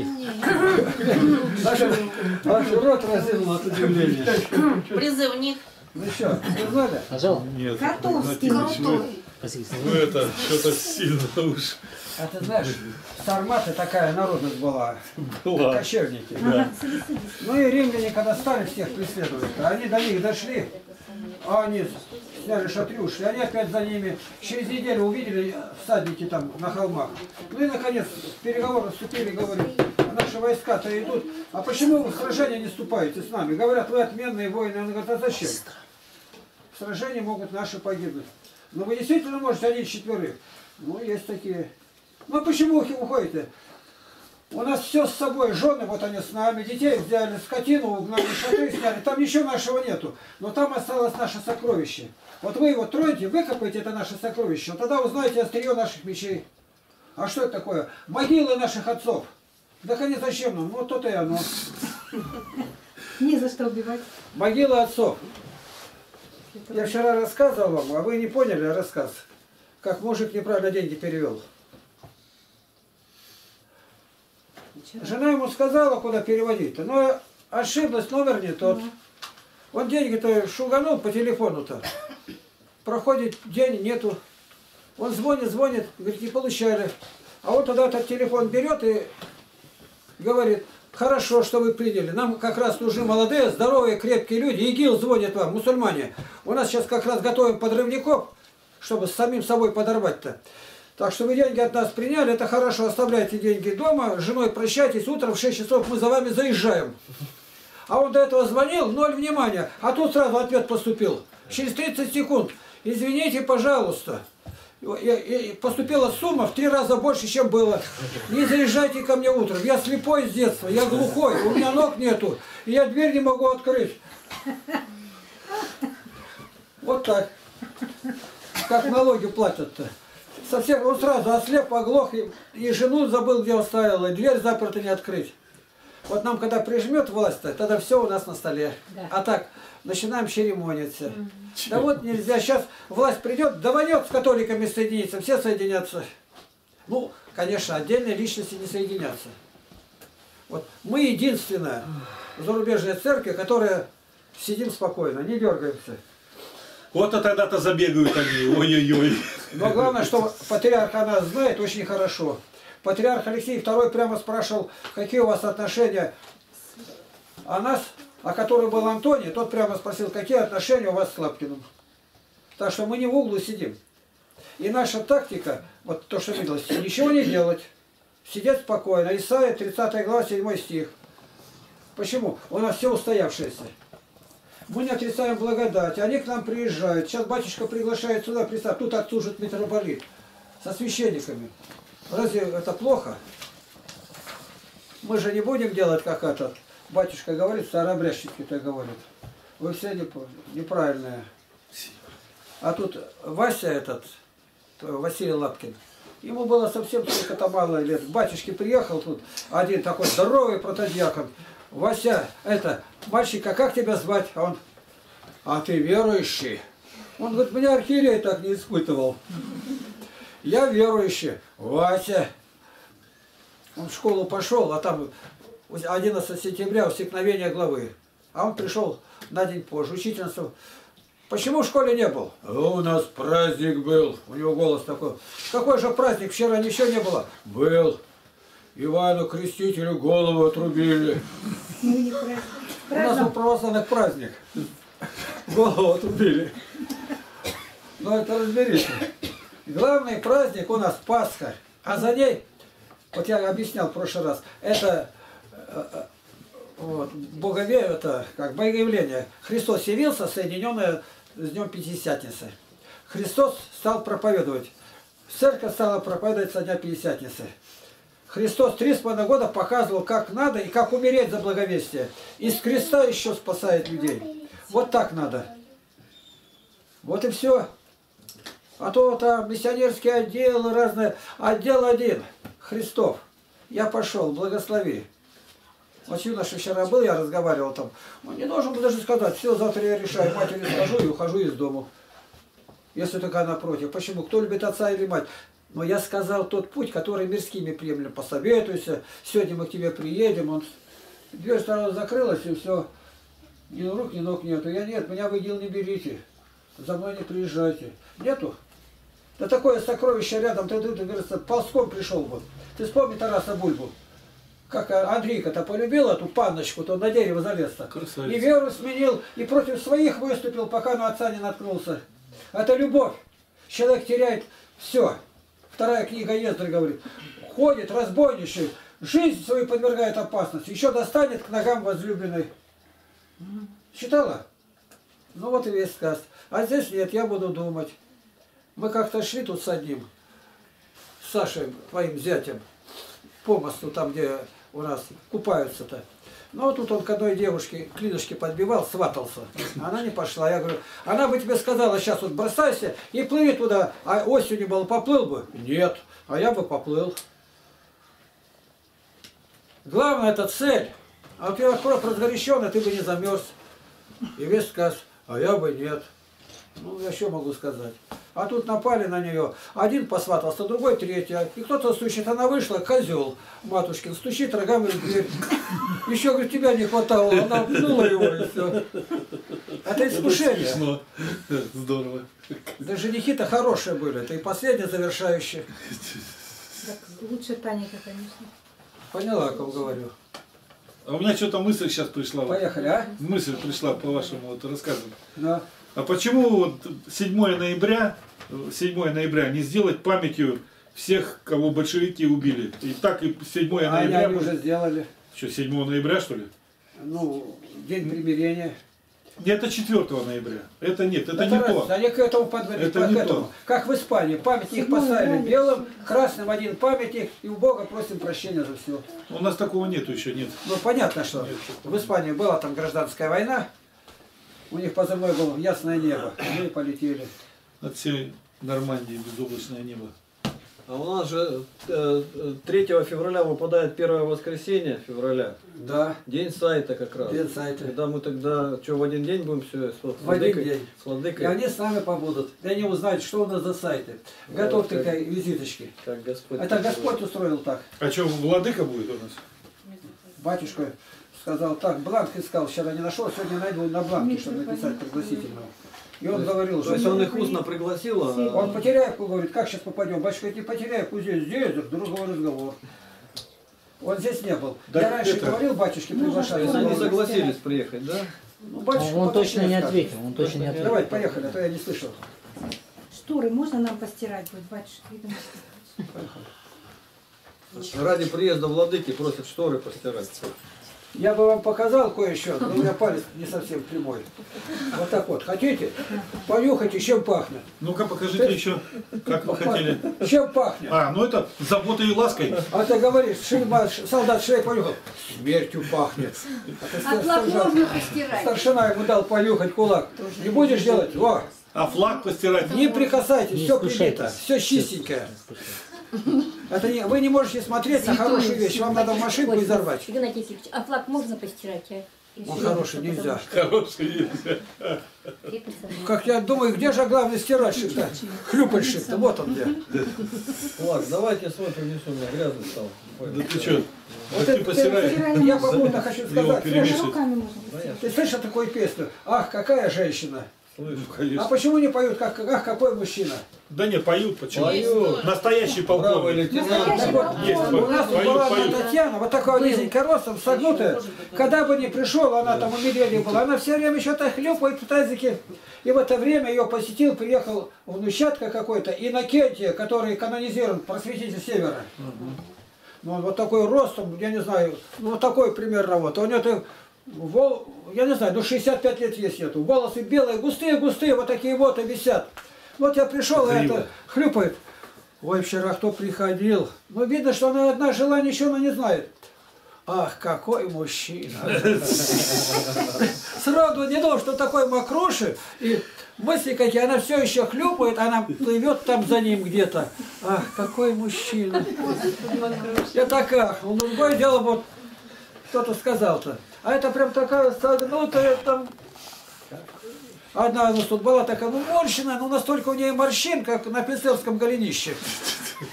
Аж рот разинул от удивления. Призывник. Ну что, не знали? Нажал? Нет. Котовский. Крутой. Спасибо. Ну это что-то сильно уж. А ты знаешь, сарматы такая народность была. Была. Кочевники. Да. Ну и римляне, когда стали всех преследовать, они до них дошли, а они сняли шатры, ушли, они опять за ними. Через неделю увидели всадники там на холмах. Ну и наконец в переговоры вступили, говорят, наши войска-то идут, а почему вы в сражение не вступаете с нами? Говорят, вы отменные воины. Он говорит, а зачем? В сражении могут наши погибнуть. Но вы действительно можете 1/4. Ну, есть такие. Ну, а почему вы уходите? У нас все с собой, жены, вот они с нами, детей взяли, скотину угнали, шатры сняли, там ничего нашего нету, но там осталось наше сокровище. Вот вы его троньте, выкопаете это наше сокровище, вот тогда узнаете острие наших мечей. А что это такое? Могилы наших отцов. Да они зачем нам? Ну, то-то и оно. Не за что убивать. Могила отцов. Я вчера рассказывал вам, а вы не поняли рассказ. Как мужик неправильно деньги перевел. Жена ему сказала, куда переводить-то, но ошиблась, номер не тот. Он деньги-то шуганул по телефону-то. Проходит день, нету. Он звонит, говорит, не получали. А он тогда этот телефон берет и говорит, хорошо, что вы приняли. Нам как раз нужны молодые, здоровые, крепкие люди. ИГИЛ звонит вам, мусульмане. У нас сейчас как раз готовим подрывников, чтобы с самим собой подорвать-то. Так что вы деньги от нас приняли, это хорошо, оставляйте деньги дома, с женой прощайтесь, утром в 6 часов мы за вами заезжаем. А он до этого звонил, 0 внимания, а тут сразу ответ поступил. Через 30 секунд, извините, пожалуйста. И поступила сумма в 3 раза больше, чем было. Не заезжайте ко мне утром, я слепой с детства, я глухой, у меня ног нету, и я дверь не могу открыть. Вот так. Как налоги платят-то. Совсем он сразу ослеп, оглох, и жену забыл, где оставил, и дверь заперта не открыть. Вот нам, когда прижмет власть-то, тогда все у нас на столе. Да. А так, начинаем церемониться. Да вот нельзя, сейчас власть придет, даванет с католиками соединиться, все соединятся. Ну, конечно, отдельные личности не соединятся. Вот мы единственная зарубежная церковь, которая сидим спокойно, не дергаемся. Вот-то тогда-то забегают они, ой-ой-ой. Но главное, что патриарх о нас знает очень хорошо. Патриарх Алексей II прямо спрашивал, какие у вас отношения о нас, а который был Антоний, тот прямо спросил, какие отношения у вас с Лапкиным. Так что мы не в углу сидим. И наша тактика, вот то, что виделось, ничего не делать, сидеть спокойно. Исайя, 30 глава, 7 стих. Почему? У нас все устоявшееся. Мы не отрицаем благодать, они к нам приезжают. Сейчас батюшка приглашает сюда, представь, тут отслужит митрополит со священниками. Разве это плохо? Мы же не будем делать, как этот батюшка говорит, старообрядчики-то говорят. Вы все неправильные. А тут Вася этот, Василий Лапкин, ему было совсем только-то мало лет. Батюшке приехал тут, один такой здоровый протодиакон. Вася, это, мальчик, а как тебя звать? А он, а ты верующий? Он говорит, меня архиерей так не испытывал. Я верующий. Вася. Он в школу пошел, а там 11 сентября усекновение главы. А он пришел на день позже. Учительница, почему в школе не был? У нас праздник был. У него голос такой. Какой же праздник? Вчера ничего не было. Был. Ивану Крестителю голову отрубили. Ну, не праздник. У нас у православных праздник. Голову отрубили. Но это разберите. Главный праздник у нас Пасха. А за ней, вот я объяснял в прошлый раз, это вот, боговеяние, это как богоявление. Христос явился, соединенное с Днем Пятидесятницы. Христос стал проповедовать. Церковь стала проповедовать со Дня Пятидесятницы. Христос 3,5 года показывал, как надо и как умереть за благовестие. Из креста еще спасает людей. Вот так надо. Вот и все. А то там миссионерские отделы разные. Отдел один. Христов. Я пошел, благослови. Вот юноша вчера был, я разговаривал там. Он не должен был даже сказать, все, завтра я решаю, матери скажу и ухожу из дому. Если только она против. Почему? Кто любит отца или мать? Но я сказал тот путь, который мирскими приемлем. Посоветуйся, сегодня мы к тебе приедем. Он... Дверь сразу закрылась, и все. Ни рук, ни ног нету. Я нет, меня в ИГИЛ не берите. За мной не приезжайте. Нету? Да такое сокровище рядом, ты говорится, ползком пришел бы. Ты вспомни Тараса Бульбу. Как Андрейка-то полюбил эту панночку, то на дерево залез-то. И веру сменил, и против своих выступил, пока на отца не наткнулся. Это любовь. Человек теряет все. Вторая книга Ездра говорит. Ходит разбойничий, жизнь свою подвергает опасности, еще достанет к ногам возлюбленной. Читала? Ну вот и весь сказ. А здесь нет, я буду думать. Мы как-то шли тут с одним, с Сашей, твоим зятем, по мосту, там, где у нас купаются-то. Ну вот тут он к одной девушке клинышки подбивал, сватался. Она не пошла. Я говорю, она бы тебе сказала, сейчас вот бросайся и плыви туда. А осью не было, поплыл бы? Нет. А я бы поплыл. Главное, это цель. А вот я кровь разгоряченная, ты бы не замерз. И весь сказ, а я бы нет. Ну, я что могу сказать? А тут напали на нее. Один посватался, другой третий. И кто-то стучит, она вышла, козел матушкин, стучит рогами в дверь. Еще, говорит, тебя не хватало. Она пнула его и все. Это искушение. Смешно. Здорово. Да женихи-то хорошие были. Это и последнее завершающее. Так, лучше Таника, конечно. Поняла, о ком говорю. А у меня что-то мысль сейчас пришла. Поехали, а? Мысль пришла по вашему вот рассказу. Да. А почему вот 7 ноября не сделать памятью всех, кого большевики убили? И так и 7 А ноября... они уже сделали. Что, 7 ноября, что ли? Ну, день примирения. Нет, это 4 ноября. Это нет, это не то. Они к этому подвели. Это не то. Как в Испании. Памятник поставили белым, красным один памятник, и у Бога просим прощения за все. У нас такого нету еще, нет. Ну, понятно, что в Испании была там гражданская война. У них позывной был «Ясное небо». Мы и полетели. От всей Нормандии безоблачное небо. А у нас же 3 февраля выпадает первое воскресенье февраля. Да. День сайта как раз. День сайта. Когда мы тогда, что, в один день будем все с В один день. С владыкой? И они с нами побудут. И они узнают, что у нас за сайты. Готовьте как- визиточки. Как Господь. Это Господь устроил так. А что, владыка будет у нас? Батюшка сказал, так, бланк искал, вчера не нашел, сегодня найду на бланке, чтобы написать пригласительного. И он говорил, То есть что он их устно пригласил, а... он Потеряевку говорит, как сейчас попадем? Батюшка, не Потеряевку здесь, другой разговор. Он здесь не был. Да Я раньше это- говорил, батюшке То есть приглашали. они согласились приехать, да? Ну, батюшка Он потом точно не скажет. ответил, он точно не ответил. Давай, поехали, а то я не слышал. Шторы можно нам постирать будет, батюшка? Видимо, Ради приезда владыки просят шторы постирать. Я бы вам показал кое-что, но у меня палец не совсем прямой. Вот так вот. Хотите? Понюхайте, чем пахнет. Ну-ка, покажите еще, как вы хотели. Чем пахнет? А, ну это заботой и лаской. А ты говоришь, солдат шею понюхал, смертью пахнет. А флаг можно постирать. Старшина ему дал понюхать кулак. Не будешь делать? Во! А флаг постирать? Не прикасайтесь, Не все искушайтесь. прибито, все чистенькое. Это не, вы не можете смотреть на хорошую вещь, вам надо машинку и взорвать. Игнатий Васильевич, а флаг можно постирать? Он хороший, нельзя. Хороший нельзя. Как я думаю, где же главный стиральщик-то? Хлюпальщик-то, вот он где. Флаг, давайте свой принесу, у меня грязный стал. Да ты что? Вот ты это постирай. я попутно хочу сказать. перемешай. руками можно постирать. Ты слышал такую песню? Ах, какая женщина! Слышь, А Конечно. почему не поют, как, ах, какой мужчина? Да нет, поют почему? Поют. Настоящий бравый полковник. лейтенант. Так вот, Есть, у нас тут поют, была поют. одна Татьяна, вот такая низенькая ростом, согнутая. Когда бы ни пришел, она там у медведя была, она все время что-то хлюпает в тазике. И в это время ее посетил, приехал внучатка какой-то, Иннокентия, который канонизирован, просветитель Севера. Ну, он вот такой ростом, я не знаю, ну вот такой примерно вот. У него я не знаю, ну 65 лет есть нету. Волосы белые, густые, вот такие вот и висят. Вот я пришел, и это хлюпает. Ой, вчера кто приходил? Ну, видно, что она одна жила, ничего она не знает. Ах, какой мужчина! Сразу не думал, что такой мокруши, и мысли какие, она все еще хлюпает, она плывет там за ним где-то. Ах, какой мужчина! Я так ахнул. Ну, другое дело, вот кто-то сказал-то. А это прям такая согнутая там... Одна у нас тут была такая, ну, морщина, ну, настолько у нее морщин, как на писарском голенище.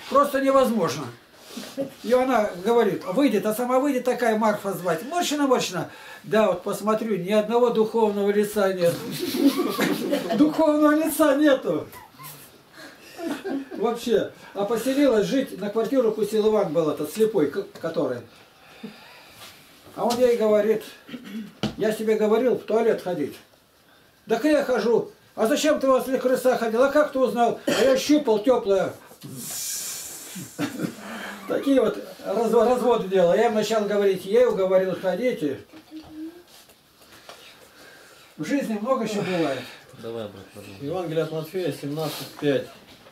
Просто невозможно. И она говорит, выйдет, а сама выйдет такая Марфа звать. Морщина. Да, вот посмотрю, ни одного духовного лица нет. Духовного лица нету. Вообще. А поселилась жить, на квартиру пустил Иван был этот, слепой, который. А он ей говорит, я тебе говорил в туалет ходить. Так я хожу. А зачем ты возле крыса ходил? А как ты узнал? А я щупал теплое. Такие вот разводы делал. Я им начал говорить, ей уговорил, ходите. В жизни много еще бывает. Давай, брат, продолжим. Евангелие от Матфея 17:5.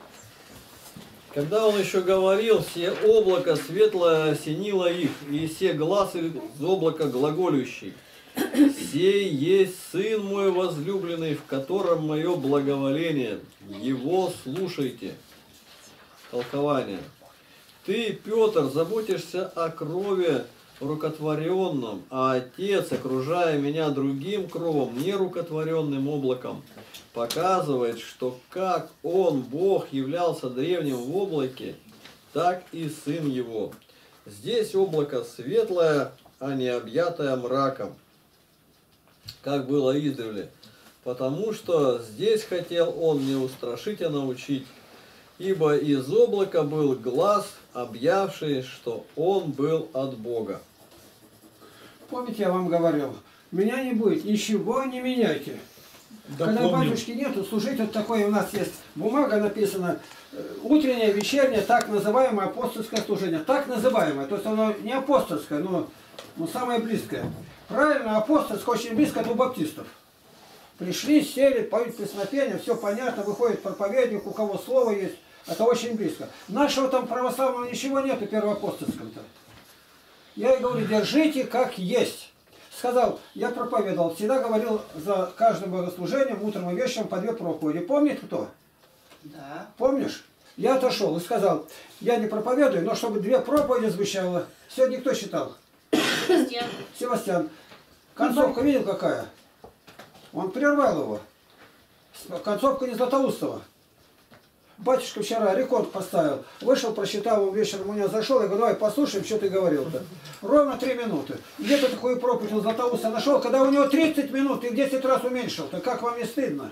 Когда он еще говорил, все облако светлое осенило их, и все глаз из облака глаголющий. Сей есть Сын мой возлюбленный, в котором мое благоволение. Его слушайте. Толкование. Ты, Петр, заботишься о крови рукотворенном, а Отец, окружая меня другим кровом, нерукотворенным облаком, показывает, что как Он, Бог, являлся древним в облаке, так и Сын Его. Здесь облако светлое, а не объятое мраком, как было издревле, потому что здесь хотел Он не устрашить, а научить, ибо из облака был глаз, объявший, что Он был от Бога. Помните, я вам говорил, меня не будет, ничего не меняйте. Да, когда помню. батюшки нету, служить вот такое у нас есть бумага написана, утреннее, вечернее, так называемое апостольское служение. Так называемое, то есть оно не апостольское, но самое близкое. Правильно, апостольское очень близко от у баптистов. Пришли, сели, поют песнопения, все понятно, выходит проповедник, у кого слово есть, это очень близко. Нашего там православного ничего нету первоапостольском-то. Я ей говорю, держите как есть. Сказал, я проповедовал, всегда говорил за каждым богослужением, утром и вечером по 2 проповеди. Помнит кто? Да. Помнишь? Я отошел и сказал, я не проповедую, но чтобы 2 проповеди звучало. Сегодня кто читал? Севастьян. Севастьян. Концовка видел какая? Он прервал его. Концовка не Златоустова. Батюшка вчера рекорд поставил. Вышел, прочитал, он вечером у него зашел. Я говорю, давай послушаем, что ты говорил-то. Ровно 3 минуты. Где-то такую проповедь у Златоуста нашел, когда у него 30 минут, и в 10 раз уменьшил-то. Как вам не стыдно?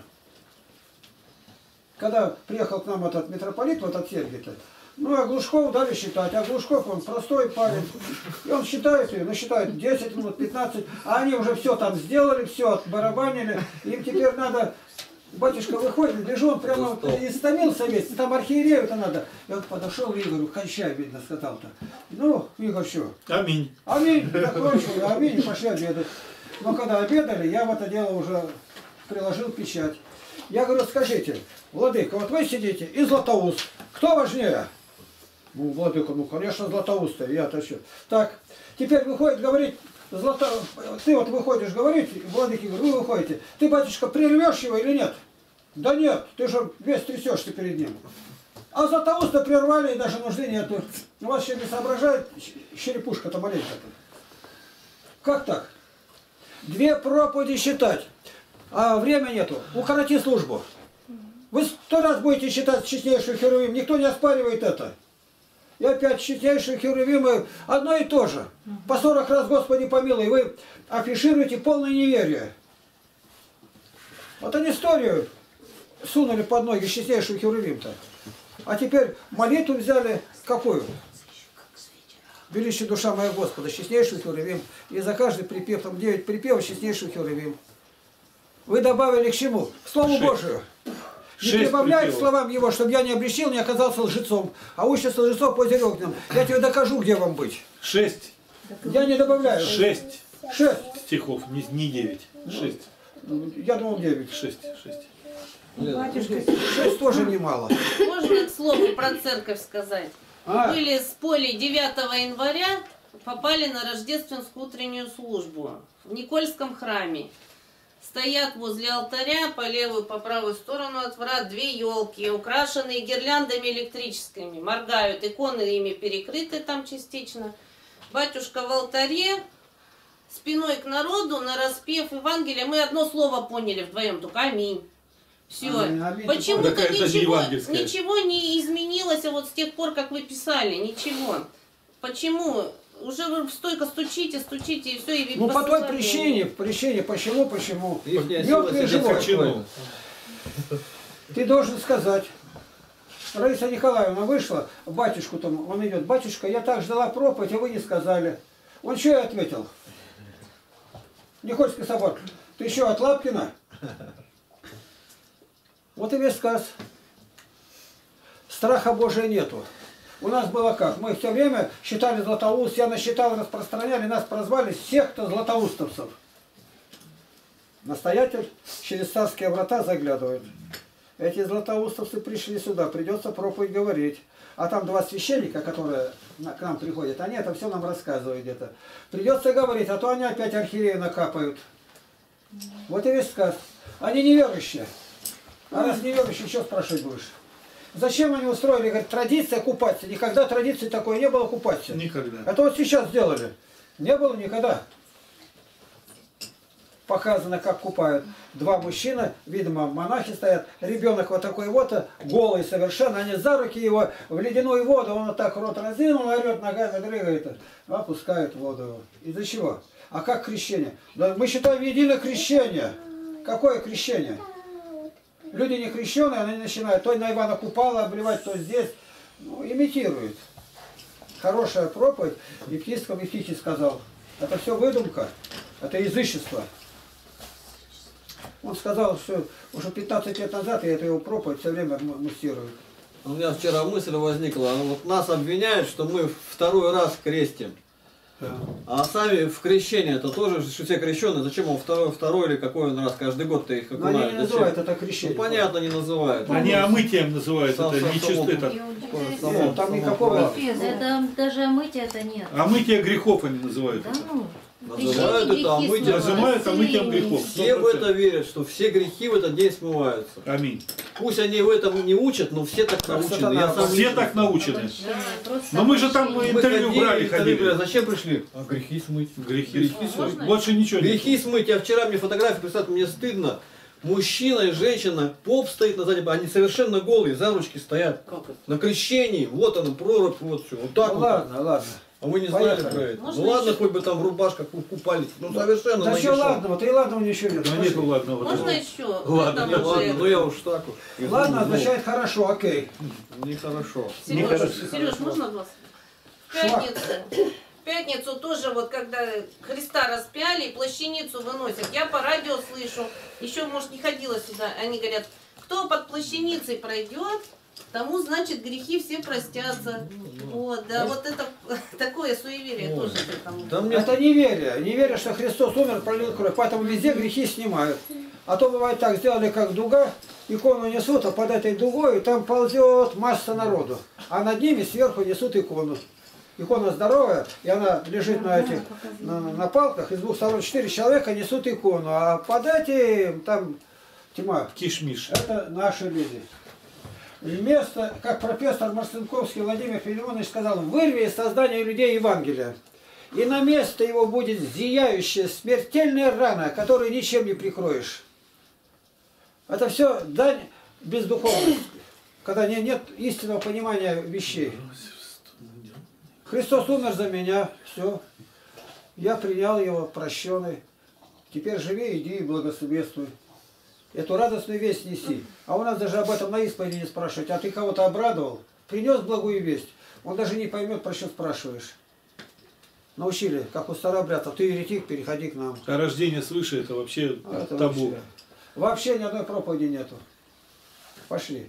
Когда приехал к нам этот митрополит, вот от Сергия-то, ну, а Глушков дали считать. А Глушков, он простой парень. И он считает ее, считает 10 минут, 15. А они уже все там сделали, все отбарабанили. Им теперь надо... Батюшка выходит, гляжу, он прямо истомился весь, там архиерею-то надо. И он подошел к Игорю, кончай, видно, сказал-то. Ну, Игорь, что? Аминь. Аминь, закончил, аминь, и пошли обедать. Но когда обедали, я в это дело уже приложил печать. Я говорю, скажите, владыка, вот вы сидите и Златоуст, кто важнее? Ну, владыка, ну, конечно, Златоуст, я-то что. Так, теперь выходит, говорит, ты вот выходишь говорить, владыки, говорю, вы выходите, ты, батюшка, прервешь его или нет? Да нет, ты же весь трясешься перед ним. А Златоуста прервали, и даже нужды нету. У вас еще не соображает черепушка-то маленькая-то. Как так? 2 проповеди считать, а время нету. Укороти службу. Вы 100 раз будете считать честнейшую Херувим, никто не оспаривает это. И опять чистейшие херувимы одно и то же. По 40 раз, Господи помилуй, вы афишируете полное неверие. Вот они историю сунули под ноги чистейшую херувим-то. А теперь молитву взяли какую? Величие душа моя Господа, честнейшую херувим. И за каждый припев, там 9 припевов, честнейшую херувим. Вы добавили к чему? К Слову Божию. Не прибавляй к словам его, чтобы я не обличил, не оказался лжецом. А учится лжецов позерь огнем. Я тебе докажу, где вам быть. 6. Я не добавляю. 6 стихов, не 9. 6. Я думал 9. 6. Батюшка, 6 тоже немало. Можно к слову про церковь сказать? А. Были с Полей 9 января, попали на рождественскую утреннюю службу в Никольском храме. Стоят возле алтаря по левую, по правую сторону от врат 2 елки, украшенные гирляндами электрическими. Моргают, иконы ими перекрыты там частично. Батюшка в алтаре, спиной к народу, на распев Евангелия. Мы одно слово поняли вдвоем, только аминь. Все. Аминь. Почему-то Так это не евангельское. ничего не изменилось вот с тех пор, как вы писали. Ничего. Почему? Уже вы стойко стучите, и все, и Ну по той посылали. причине, почему? Ихняя сила Мертвый себя живой. Почему? Ты должен сказать. Раиса Николаевна вышла, батюшку там, он идет, батюшка, я так ждала проповедь, а вы не сказали. Он что и ответил? Никольский собор, ты еще от Лапкина? Вот и весь сказ. Страха Божия нету. У нас было как? Мы все время считали златоуст, я насчитал, распространяли, нас прозвали секта златоустовцев. Настоятель через царские врата заглядывает. Эти златоустовцы пришли сюда, придется проповедь говорить. А там два священника, которые к нам приходят, они это все нам рассказывают где-то. Придется говорить, а то они опять архиерею накапают. Вот и весь сказ. Они неверующие. А раз неверующие, что спрашивать будешь? Зачем они устроили, говорит, традиция купаться? Никогда традиции такой не было купаться. Никогда. Это вот сейчас сделали. Не было никогда. Показано, как купают. Два мужчины, видимо, монахи стоят, ребенок вот такой вот, голый совершенно, они за руки его в ледяную воду, он вот так рот раздвинул, орет, ногами дрыгает, опускают в воду. Из-за чего? А как крещение? Да мы считаем единое крещение. Какое крещение? Люди не крещеные, они начинают то на Ивана Купала обливать, то здесь. Ну, имитируют. Хорошая проповедь, епископ Ефтихий сказал, это все выдумка, это язычество. Он сказал, что уже 15 лет назад, я эту его проповедь все время муссирую. У меня вчера мысль возникла, вот нас обвиняют, что мы второй раз крестим. Да. А сами в крещении это тоже, что все крещеные, зачем он второй или какой он раз каждый год-то их Но окунают? они не называют это крещение. Ну понятно, не называют. Они омытием называют, Сам- это сам- нечисто. Это Нет, там никакого... Это даже омытия это нет. омытие грехов они называют. Да это. ну. Называют это омытие. Называют омытием грехов. Все в это верят, что все грехи в этот день смываются. Аминь. Пусть они в этом не учат, но все так научены. Я сам Все лично. так научены. Просто Но мы же там Мы интервью брали, интервью ходили. Зачем пришли? А грехи смыть. Грехи. Можно? Больше ничего нет. Грехи смыть. Я вчера мне фотографию представил, мне стыдно. Мужчина и женщина, поп стоит на заднем, они совершенно голые, за ручки стоят. На крещении, вот он, прорубь, вот все. Вот так Ну вот. ладно, ладно. А мы не знали Поехали. про это. Можно Ну ладно, еще? хоть бы там в рубашках купались. Ну совершенно Да что нагишом. ладно, вот и ладно, ничего нет. Да Пошли. нету ладного. Можно еще? Ладно, Это Не, уже- ладно, ну я уж так уж. Ладно, Ну, означает хорошо, окей. Нехорошо. Нехорошо. Сереж, можно вас? В Швак. пятницу тоже, вот когда Христа распяли, плащаницу выносят. Я по радио слышу, еще, может, не ходила сюда, они говорят, кто под плащаницей пройдет, тому, значит, грехи все простятся. Вот, да, вот это такое суеверие Ой. тоже. Там. Да мне Это неверие. Неверие, что Христос умер, пролил кровь. Поэтому везде грехи снимают. А то бывает так, сделали как дуга, икону несут, а под этой дугой там ползет масса народу. А над ними сверху несут икону. Икона здоровая, и она лежит на этих на палках, и с двух сторон 4 человека несут икону. А под этим там тьма. Кишмиш. Это наши люди. И место, как профессор Марцинковский Владимир Филимонович сказал, вырви из создания людей Евангелия. И на место его будет зияющая смертельная рана, которую ничем не прикроешь. Это все дань бездуховности, когда нет истинного понимания вещей. Христос умер за меня, все. Я принял его, прощенный. Теперь живи, иди и благословествуй. Эту радостную весть неси. А у нас даже об этом на исповеди не спрашивают. А ты кого-то обрадовал? Принес благую весть. Он даже не поймет, про что спрашиваешь. Научили, как у старообрядцев. Ты еретик, переходи к нам. А рождение свыше это вообще А это табу. вообще ни одной проповеди нету. Пошли.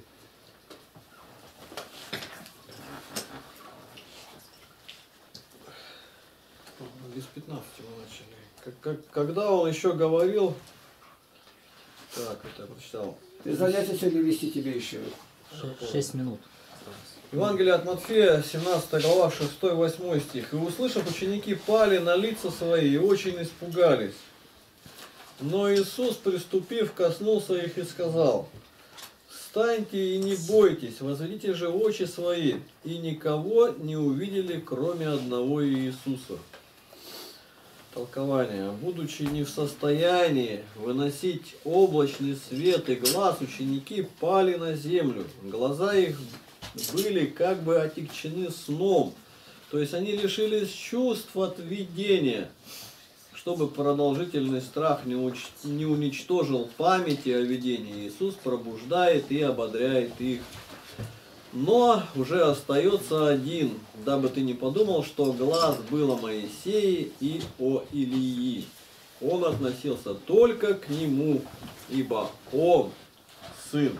без 15 мы начали. Когда он еще говорил... Так, это я прочитал. Ты занятия сегодня вести тебе еще. 6 минут. Евангелие от Матфея, 17 глава, 6-8 стих. «И услышав, ученики пали на лица свои и очень испугались. Но Иисус, приступив, коснулся их и сказал: встаньте и не бойтесь, возведите же очи свои, и никого не увидели, кроме одного Иисуса». Толкование. Будучи не в состоянии выносить облачный свет и глаз, ученики пали на землю. Глаза их были как бы отягчены сном. То есть они лишились чувств от видения. Чтобы продолжительный страх не уничтожил памяти о видении, Иисус пробуждает и ободряет их. Но уже остается один, дабы ты не подумал, что глаз был о Моисее и о Илии. Он относился только к нему, ибо он сын.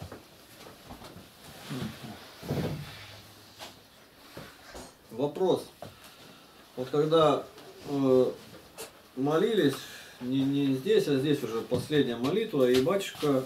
Вопрос. Вот когда молились, не здесь, а здесь уже последняя молитва, и батюшка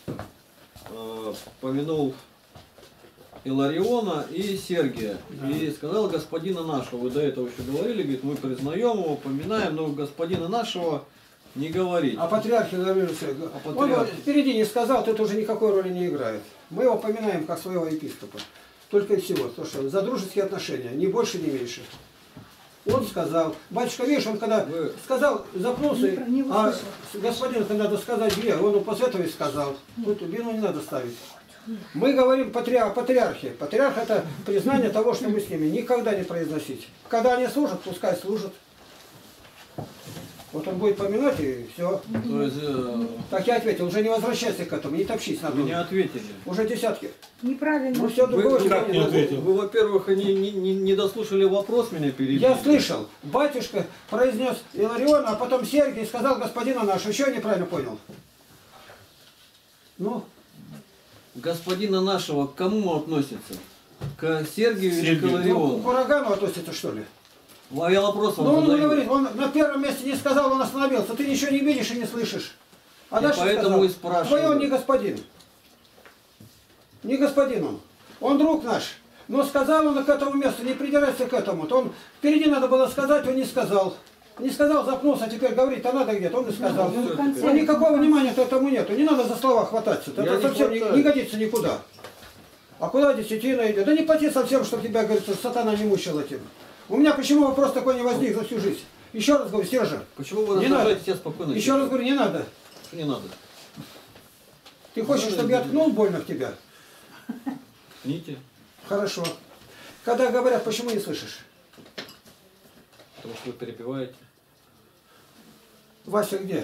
помянул Илариона и Сергия. Да. И сказал господина нашего, вы до этого еще говорили, говорит, мы признаем его, поминаем, но господина нашего не говорить. А патриарх Иларион, он впереди не сказал, тут уже никакой роли не играет. Мы его поминаем как своего епископа. Только и всего, то что за дружеские отношения, ни больше, ни меньше. Он сказал, батюшка, видишь, он когда сказал, запнулся, а господин, когда надо сказать где, он после этого и сказал. Тут вину не надо ставить. Мы говорим патриархе. Патриарх это признание того, что мы с ними никогда не произносить. Когда они служат, пускай служат. Вот он будет поминать и все. То есть, так я ответил, уже не возвращайся к этому, не топчись надо. Вы не ответили. Уже десятки. Неправильно. Ну все, другого не ответил. Вы, во-первых, не дослушали вопрос, меня перебили. Я слышал, батюшка произнес Иларион, а потом Сергий сказал господина нашего. Еще неправильно понял. Ну? Господина нашего к кому относится? К Сергию или к Ну, Илариону? к урагану относится, что ли? Я вопрос вам Ну он задаю. говорит, он на первом месте не сказал, он остановился. Ты ничего не видишь и не слышишь. А Я дальше поэтому сказал, и спрашиваю. твой он не господин. Не господин он. Он друг наш. Но сказал он к этому месту, не придирайся к этому. То он впереди надо было сказать, он не сказал. Не сказал, запнулся, теперь говорит, а надо где-то, он и сказал. Ну, никакого внимания к этому нету. Не надо за слова хвататься. Это совсем не годится никуда. А куда десятина идет? Да не плати совсем, чтобы тебя, говорится, сатана не мучил этим. У меня почему вопрос такой не возник за всю жизнь? Еще раз говорю, Сержа. Почему вы не надо. себя спокойно? Еще раз говорю, не надо. Что не надо? Ты хочешь, чтобы я ткнул больно в тебя? Ткните. Хорошо. Когда говорят, почему не слышишь? Потому что вы перебиваете. Вася где?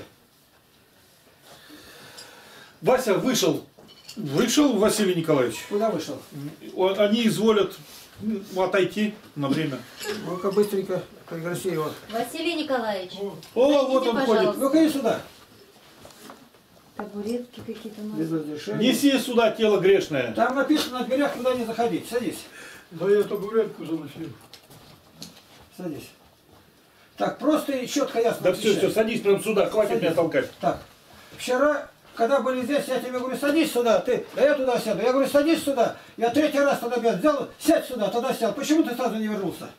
Вася вышел. Вышел Василий Николаевич. Куда вышел? Они изволят отойти на время. Ну-ка быстренько пригласи его. Василий Николаевич. О, вот он пожалуйста. ходит. Ну-ка иди сюда. Табуретки какие-то Без надо. разрешения. Неси сюда тело грешное. Там написано на дверях, куда не заходить. Садись. Да я табуретку заносил. Садись. Так, просто и четко ясно. Да все, отвечай. садись прям сюда, хватит Садись. меня толкать. Так, вчера, когда были здесь, я тебе говорю, садись сюда, я туда сяду. Я говорю, садись сюда. Я третий раз тогда взял, сядь сюда, тогда сел. Почему ты сразу не вернулся?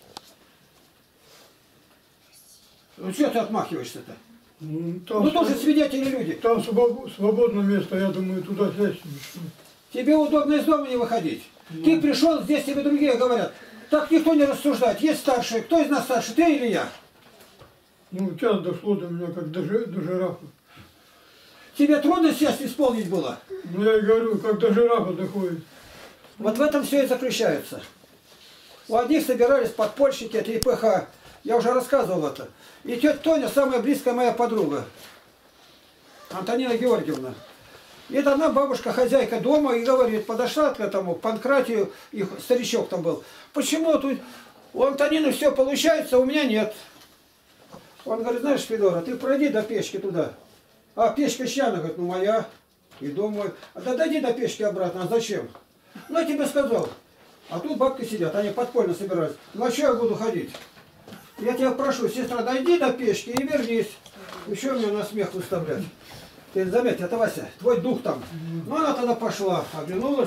Ну что ты отмахиваешься-то? Там, Ну тоже свидетели люди. там свободное место, я думаю, туда сесть. Тебе удобно из дома не выходить. Ты пришел, здесь тебе другие говорят. Так никто не рассуждает. Есть старшие. Кто из нас старше, ты или я? Ну, сейчас дошло до меня, как до жирафа. Тебе трудно сесть исполнить было? Ну, я и говорю, как до жирафа доходит. Вот в этом все и заключается. У одних собирались подпольщики, это ИПХ. Я уже рассказывал это. И тетя Тоня, самая близкая моя подруга. Антонина Георгиевна. И это одна бабушка, хозяйка дома, и говорит, подошла к этому Панкратию, их старичок там был. Почему тут у Антонины все получается, а у меня нет? Он говорит, знаешь, Федора, ты пройди до печки туда. А печка чья? Она говорит, ну моя. И думаю, а да дойди до печки обратно, а зачем? Ну я тебе сказал. А тут бабки сидят, они подпольно собираются. Ну а что я буду ходить? Я тебя прошу, сестра, дойди до печки и вернись. Еще мне на смех выставлять. Ты заметь, это Вася, твой дух там. Ну она тогда пошла, оглянулась.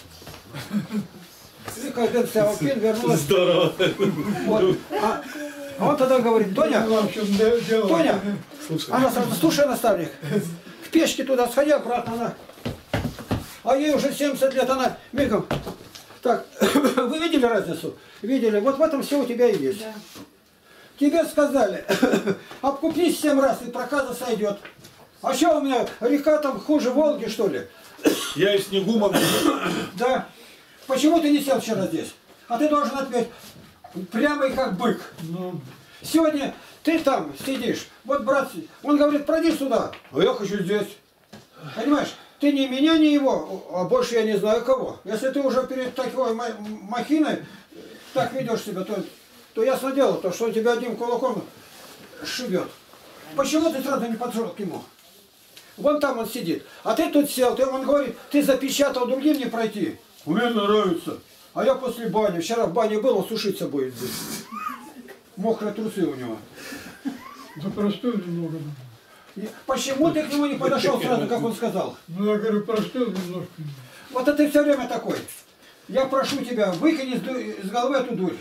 И Кайден Сяопин вернулась. Здорово. Вот. А он тогда говорит, Тоня, Тоня, она сразу, слушай, наставник, к печке туда сходи обратно, она. А ей уже 70 лет, она мигом. Так, вы видели разницу? Видели, вот в этом все у тебя и есть. Да. тебе сказали, обкупнись 7 раз и проказа сойдет. А что у меня, река там хуже Волги, что ли? Я и в снегу могу. Да. Почему ты не сел вчера здесь? А ты должен ответить, прямый как бык. Сегодня ты там сидишь, вот брат, он говорит, пройди сюда, а я хочу здесь. Понимаешь, ты не меня, не его, а больше я не знаю кого. Если ты уже перед такой махиной так ведешь себя, то ясно дело, то, что он тебя одним кулаком шибет. Почему ты сразу не подошел к нему? Вон там он сидит, а ты тут сел, он говорит, ты запечатал, другим не пройти. Мне нравится. А я после бани, вчера в бане был, он сушиться будет здесь. Мокрые трусы у него. Да простыл немного. Почему ты к нему не подошел сразу, как он сказал? Ну, я говорю, простыл немножко. Вот это ты все время такой. Я прошу тебя, выкини из головы эту дурь.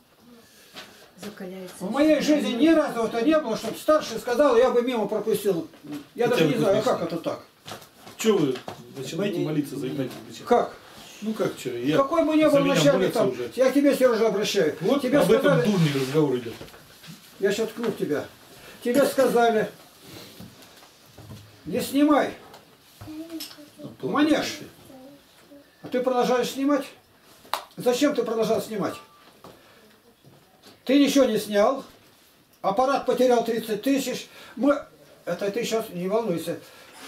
В моей жизни ни разу это не было, чтобы старший сказал, я бы мимо пропустил. Я даже не знаю, как это так. Че вы начинаете молиться за Игнатия Ильича? Как? Ну как вчера? Я Какой бы ни был начальник там, уже. я к тебе, Сережа, обращаюсь. Вот тебе об сказали, этом дурный разговор идет. я сейчас ткну в тебя. Тебе сказали, не снимай манеж. А ты продолжаешь снимать? Зачем ты продолжал снимать? Ты ничего не снял, аппарат потерял 30 тысяч. Это ты сейчас не волнуйся.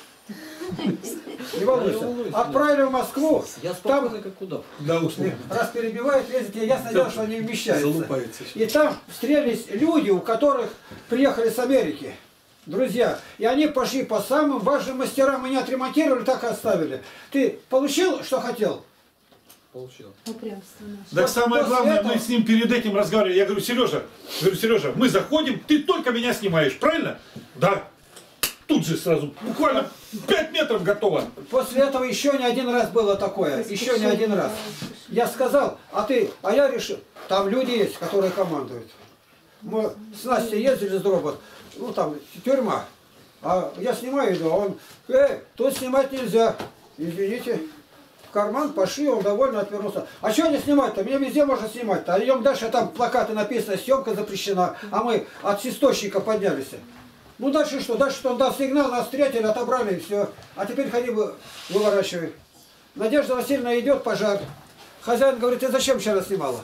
Не волнуйся. Отправили в Москву. Я Там, спокойно, как удав. Да уж. раз перебивают, лезет, я ясно дело, что они вмещаются. Залупается. И там встретились люди, у которых приехали с Америки. Друзья. И они пошли по самым важным мастерам и не отремонтировали, так и оставили. Ты получил, что хотел? Получил. Так самое После главное, этого- мы с ним перед этим разговаривали. Я говорю, Сережа, мы заходим, ты только меня снимаешь, правильно? Да. Тут же сразу, буквально 5 метров готово. После этого еще не один раз было такое. Еще не один раз. Я сказал, а я решил, там люди есть, которые командуют. Мы с Настей ездили с Дробот, ну там тюрьма. А я снимаю, иду, а он, тут снимать нельзя. Извините. В карман пошли, он довольно отвернулся. А что не снимать-то? Мне везде можно снимать-то. А идем дальше, там плакаты написано, съемка запрещена. А мы от источника поднялись. Ну дальше что? Дальше что? Он дал сигнал, нас встретили, отобрали и все. А теперь ходи выворачивай. Надежда Васильевна идет, пожар. Хозяин говорит, ты зачем вчера снимала?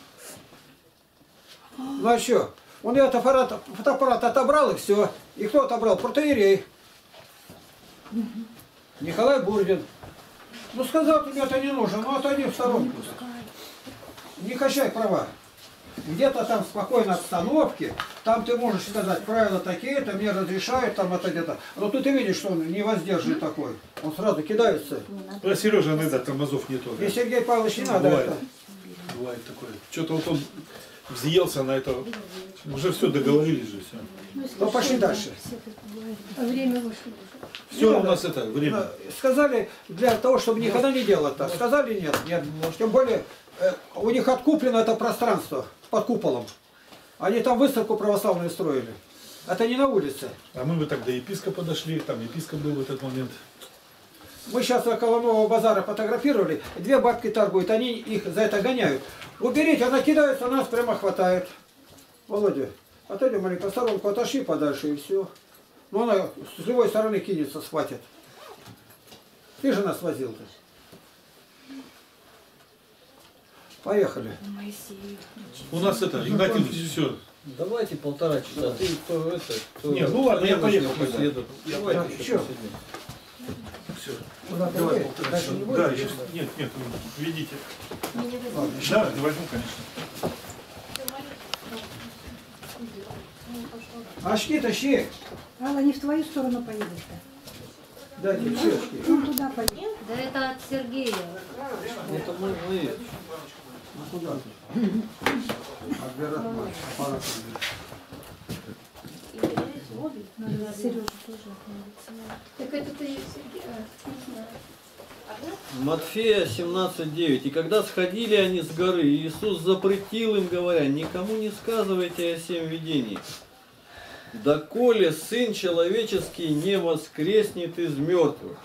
Ну а что? Он ее фотоаппарат отобрал и все. И кто отобрал? Протоиерей. Николай Бурдин. Ну сказал, тебе это не нужно, ну отойди в сторонку. Не качай права. Где-то там в спокойной обстановке, там ты можешь сказать, правила такие-то, мне разрешают, там это где-то. Но тут ты видишь, что он не воздержанный такой. Он сразу кидается. А Сережа иногда тормозов нету. И Сергей Павлович не надо Бывает. это. Бывает такое. Что-то вот он взъелся на это. Уже все договорились же. Все, Ну пошли дальше. Время вышло. все у нас это время. Сказали для того, чтобы никогда не делать так. Сказали нет. Нет. Тем более у них откуплено это пространство под куполом. Они там выставку православную строили. Это не на улице. А мы бы так до епископа дошли, там епископ был в этот момент. Мы сейчас около Нового базара фотографировали. 2 бабки торгуют, они их за это гоняют. Уберите, она кидается, нас прямо хватает. Володя, отойди маленько в сторонку, отошли подальше и все. Но она с любой стороны кинется, схватит. Ты же нас возил-то. Поехали. У нас это, Игнатий Ильич, все. Давайте 1,5 часа. Ты кто это? Кто Нет, ну ладно, я поехал пусть тогда. едут. Давайте Да, еще чё? посидим. Все. Куда ты Давай едешь? 1,5 Дальше часа. не Да, будешь? еще. Нет, ведите. Ладно. Да, не возьму, конечно. Очки тащи. Алла, не в твою сторону поедет-то. Дайте все очки. Он туда поедет. Да это от Сергея. Это можно и... Ну куда ты? Отбирать надо. Аппарат отбирать. Надо Сережу тоже. Так это ты, Сергей, не знаю. Матфея 17:9. И когда сходили они с горы, Иисус запретил им, говоря, никому не сказывайте о сем видении, доколе Сын Человеческий не воскреснет из мертвых.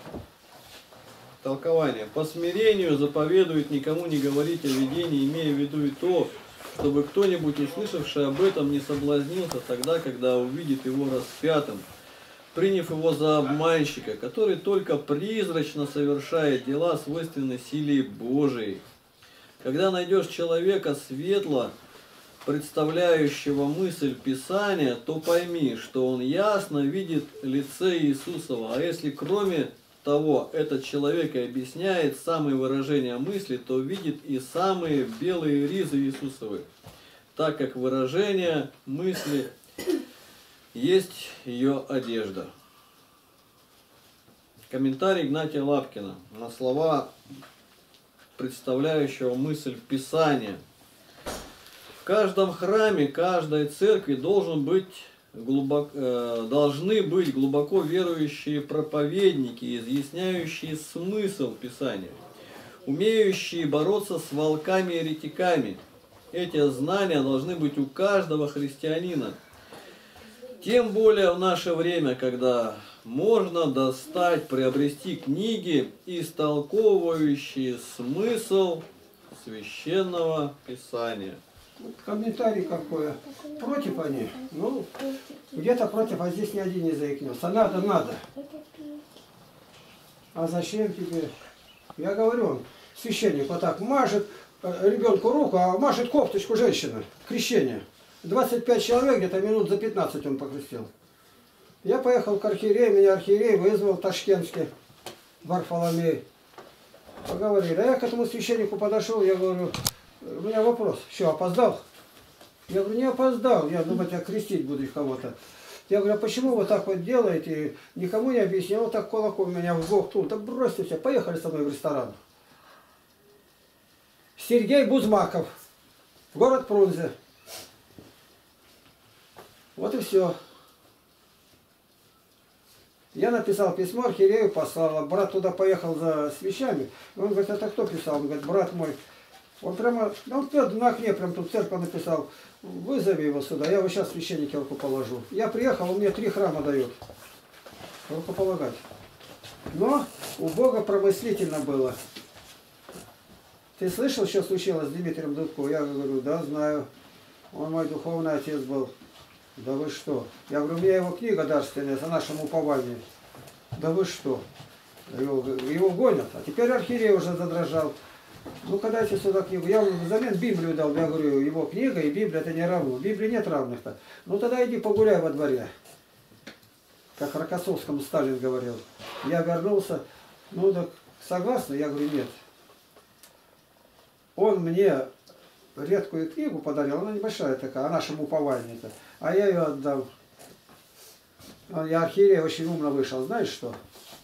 Толкование. По смирению заповедует никому не говорить о видении, имея в виду и то, чтобы кто-нибудь, услышавший об этом, не соблазнился тогда, когда увидит его распятым, приняв его за обманщика, который только призрачно совершает дела, свойственные силе Божией. Когда найдешь человека светло представляющего мысль Писания, то пойми, что он ясно видит лице Иисусова. А если кроме того этот человек и объясняет самые выражения мысли, то видит и самые белые ризы Иисусовы, так как выражение мысли есть ее одежда. Комментарий Игнатия Лапкина на слова представляющего мысль Писания. В каждом храме, каждой церкви должны быть глубоко верующие проповедники, изъясняющие смысл Писания, умеющие бороться с волками и еретиками. Эти знания должны быть у каждого христианина. Тем более в наше время, когда можно достать, приобрести книги, истолковывающие смысл священного Писания. Комментарий какой. Против они. Ну, где-то против, а здесь ни один не заикнется. Надо. А зачем тебе? Я говорю, священник вот так мажет ребенку руку, а мажет кофточку женщина. Крещение. 25 человек, где-то минут за 15 он покрестил. Я поехал к архиерею, меня архиерей вызвал ташкентский, Варфоломей. Поговорили. А я к этому священнику подошел, я говорю, у меня вопрос, что, опоздал? Я говорю, не опоздал, я думаю, я крестить буду их кого-то. Я говорю, а почему вы так вот делаете, никому не объяснил, вот так кулаком меня в бок тут, да бросьте все, поехали со мной в ресторан. Сергей Бузмаков, город Прунзе. Вот и все. Я написал письмо, архиерею послал, брат туда поехал за свечами. Он говорит, это кто писал? Он говорит, брат мой. Он прямо, он на окне прям тут церковь написал, вызови его сюда, я его сейчас священнике руку положу. Я приехал, он мне 3 храма дает. Рукополагать. Но у Бога промыслительно было. Ты слышал, что случилось с Дмитрием Дудко? Я говорю, да, знаю. Он мой духовный отец был. Да вы что? Я говорю, у меня его книга дарственная за нашим упованием. Да вы что? Его гонят. А теперь архиерей уже задрожал. Ну-ка дайте сюда книгу. Я взамен Библию дал. Я говорю, его книга и Библия это не равно. В Библии нет равных-то. Ну тогда иди погуляй во дворе. Как Рокоссовскому Сталин говорил. Я вернулся. Ну так согласны? Я говорю, нет. Он мне редкую книгу подарил, она небольшая такая, о нашем уповании-то. А я ее отдал. Я архиерей очень умно вышел. Знаешь что?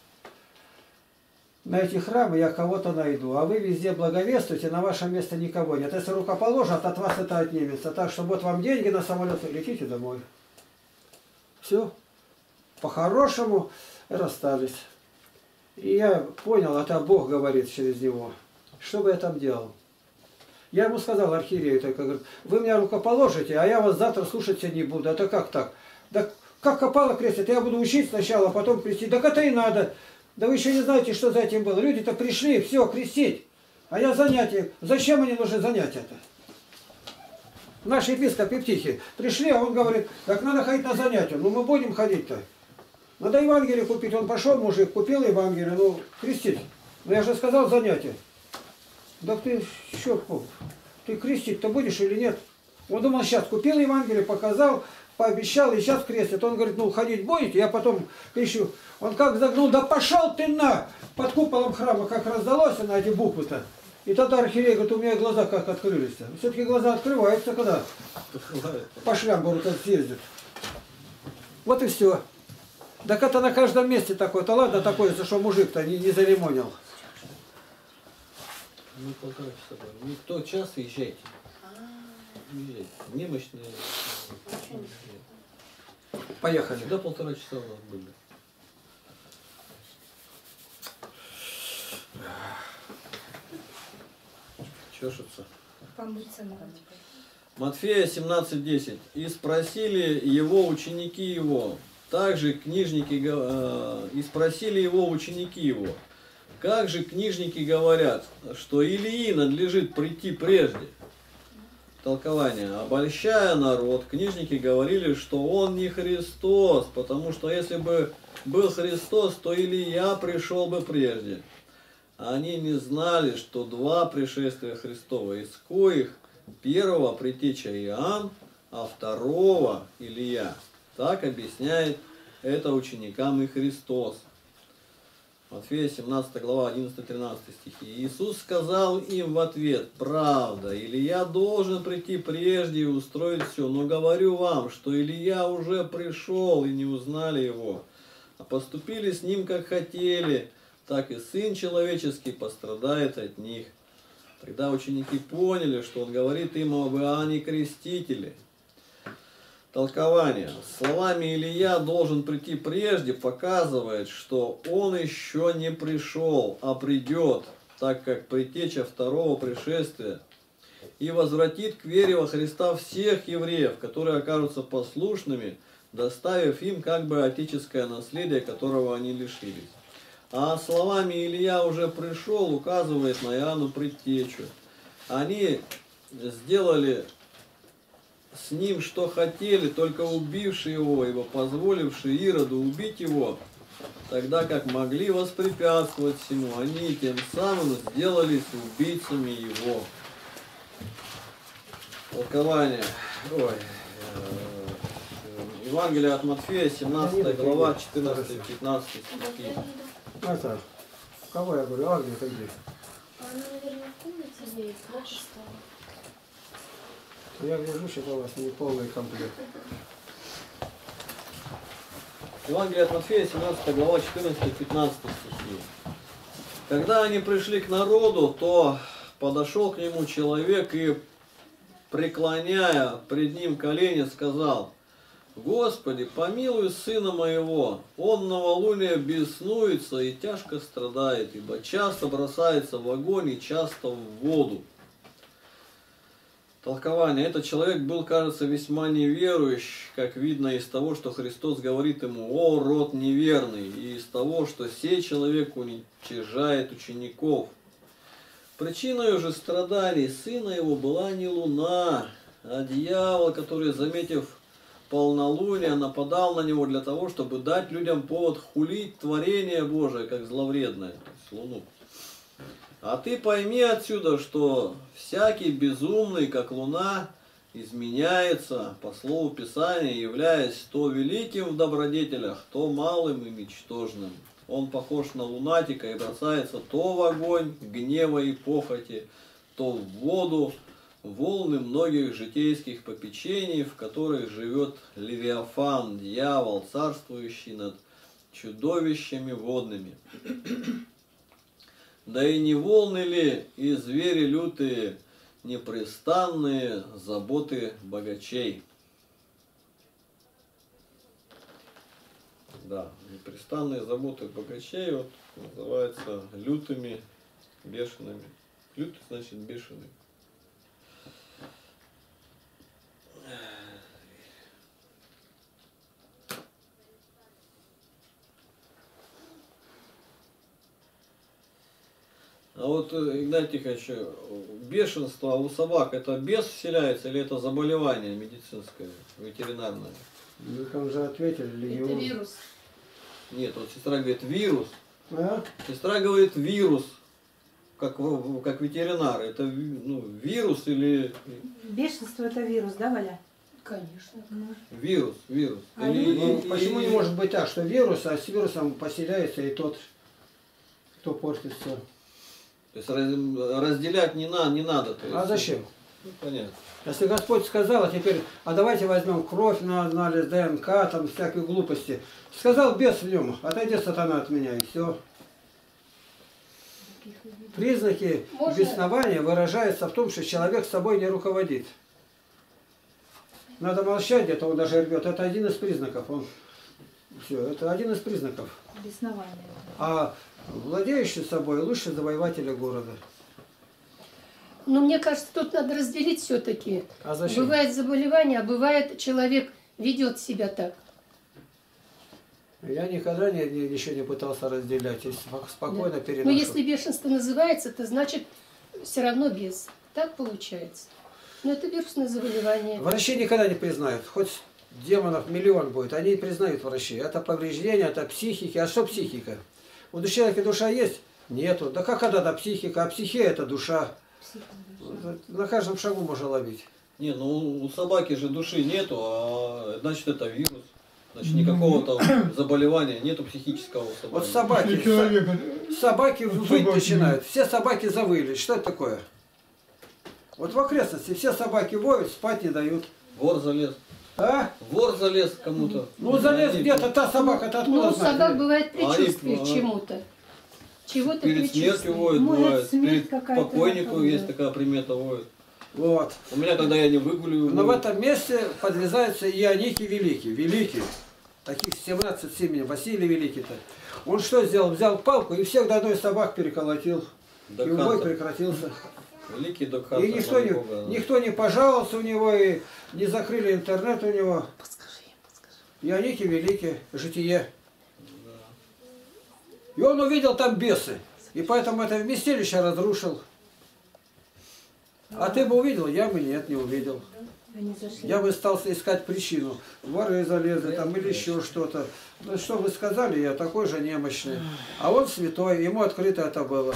На эти храмы я кого-то найду, а вы везде благовествуйте, на ваше место никого нет. Если рукоположат, от вас это отнимется. Так что вот вам деньги на самолет, летите домой. Все. По-хорошему расстались. И я понял, это Бог говорит через него. Что бы я там делал? Я ему сказал, архиерею, только, говорит, вы меня рукоположите, а я вас завтра слушать не буду. Это как так? Да как копало крестят? Я буду учить сначала, а потом крестить. Так это и надо. Да вы еще не знаете, что за этим было. Люди-то пришли, все, крестить. А я занятия. Зачем они нужны занятия-то? Наш епископ Евтихий пришли, а он говорит, так надо ходить на занятия. Ну мы будем ходить-то. Надо Евангелие купить. Он пошел, мужик, купил Евангелие, ну крестить. Ну я же сказал занятия. Да ты что, ты крестить-то будешь или нет? Он думал, сейчас купил Евангелие, показал, пообещал, и сейчас крестит. Он говорит, ну ходить будете, я потом крещу. Он как загнул, да пошел ты на! Под куполом храма как раздалось на эти буквы-то. И тогда архиерей говорит, у меня глаза как открылись-то. Все-таки глаза открываются, когда по шляпу съездит. Вот и все. Так это на каждом месте такое-то. Ладно такое, что мужик-то не заремонил. Ну, 1,5 часа. Ну, кто час, езжайте. Езжайте. Немощные. Поехали. До 1,5 часа у нас были. Чешется. Помыться надо. Матфея 17:10. И спросили его ученики его. Также книжники и спросили его ученики его. Как же книжники говорят, что Илии надлежит прийти прежде? Толкование. Обольщая народ, книжники говорили, что он не Христос, потому что если бы был Христос, то Илия пришел бы прежде. Они не знали, что два пришествия Христова, из коих первого предтеча Иоанн, а второго Илия. Так объясняет это ученикам и Христос. Матфея 17 глава 11-13 стихи. Иисус сказал им в ответ: правда, Илия должен прийти прежде и устроить все, но говорю вам, что Илия уже пришел и не узнали его, а поступили с ним как хотели, так и Сын Человеческий пострадает от них. Тогда ученики поняли, что он говорит им об Иоанне Крестителе. Толкование. Словами Илия должен прийти прежде показывает, что он еще не пришел, а придет, так как предтеча второго пришествия, и возвратит к вере во Христа всех евреев, которые окажутся послушными, доставив им как бы отеческое наследие, которого они лишились. А словами Илия уже пришел указывает на Иоанну предтечу. Они сделали с ним что хотели, только убившие его, ибо позволившие Ироду убить его, тогда как могли воспрепятствовать всему, они тем самым сделались убийцами его. Толкование. Евангелие от Матфея, 17 глава, 14-15 стихи. Это, кого я говорю? Агния, ты где? Она, наверное, в комнате здесь, дальше стала. Я гляжу, что у вас не полный комплект. Евангелие от Матфея, 17 глава, 14-15 стихи. Когда они пришли к народу, то подошел к нему человек и, преклоняя пред ним колени, сказал: Господи, помилуй сына моего, он новолуние беснуется и тяжко страдает, ибо часто бросается в огонь и часто в воду. Толкование. Этот человек был, кажется, весьма неверующий, как видно из того, что Христос говорит ему: «О, род неверный», и из того, что сей человек уничижает учеников. Причиной же страданий сына его была не луна, а дьявол, который, заметив полнолуние, нападал на него для того, чтобы дать людям повод хулить творение Божие, как зловредное, то есть луну. А ты пойми отсюда, что всякий безумный, как луна, изменяется, по слову Писания, являясь то великим в добродетелях, то малым и ничтожным. Он похож на лунатика и бросается то в огонь гнева и похоти, то в воду, волны многих житейских попечений, в которых живет Левиафан, дьявол, царствующий над чудовищами водными. Да и не волны ли и звери лютые, непрестанные заботы богачей? Да, непрестанные заботы богачей вот, называются лютыми, бешеными. Лютый значит бешеный. А вот, Игнатий Тихонович, бешенство у собак, это бес вселяется или это заболевание медицинское, ветеринарное? Вы там же ответили, легион. Это вирус. Нет, вот сестра говорит вирус. А? Сестра говорит вирус, как ветеринар. Это вирус или... Бешенство это вирус, да, Валя? Конечно. Вирус. Почему не может быть так, что вирус, а с вирусом поселяется и тот, кто портит все? То есть разделять не надо. То есть, А зачем? Понятно. Если Господь сказал, а теперь, а давайте возьмем кровь на анализ, ДНК, там всякие глупости. Сказал бес в нем, отойди, сатана, от меня, и все. Признаки беснования выражаются в том, что человек собой не руководит. Надо молчать, где-то он даже рвет. Это один из признаков. Все, это один из признаков. Беснование. А владеющий собой лучше завоевателя города. Но мне кажется, тут надо разделить все-таки. А зачем? Бывает заболевание, а бывает человек ведет себя так. Я никогда еще не пытался разделять. Я спокойно Да. переношу. Но если бешенство называется, то значит все равно без. Так получается. Ну, это вирусное заболевание. Врачи никогда не признают. Хоть демонов миллион будет, они не признают врачи. Это повреждение, это психика. А что психика? У человека душа есть? Нету. Да как она психика? А психия это душа. На каждом шагу можно ловить. Не, ну у собаки же души нету, а значит это вирус. Значит никакого там заболевания нету психического у собаки. Вот собаки выть начинают. Все собаки завыли. Что это такое? Вот в окрестности все собаки воют, спать не дают. Вор залез. А? Вор залез кому-то. Ну залез где-то та собака-то откуда Ну, у знает? собак бывает предчувствие к Они, чему-то. Чего-то Перед смертью предчувствие. воют, Может, бывает. смерть Перед какая-то покойнику такая, есть да. такая примета воют. Вот. У меня, когда я не выгуливаю... Но в этом месте подвязается Ионикий Великий. Великий. Таких 17 семей. Василий Великий-то. Он что сделал? Взял палку и всех до одной собак переколотил. И убой прекратился. Великий Докханса. И никто не пожаловался у него, и не закрыли интернет у него. Ионикий Великий. Житие. И он увидел там бесы. И поэтому это вместилище разрушил. А ты бы увидел? Я бы нет, не увидел. Я бы стал искать причину. Воры залезли там или еще что-то. Ну, что вы сказали, я такой же немощный. А он святой, ему открыто это было.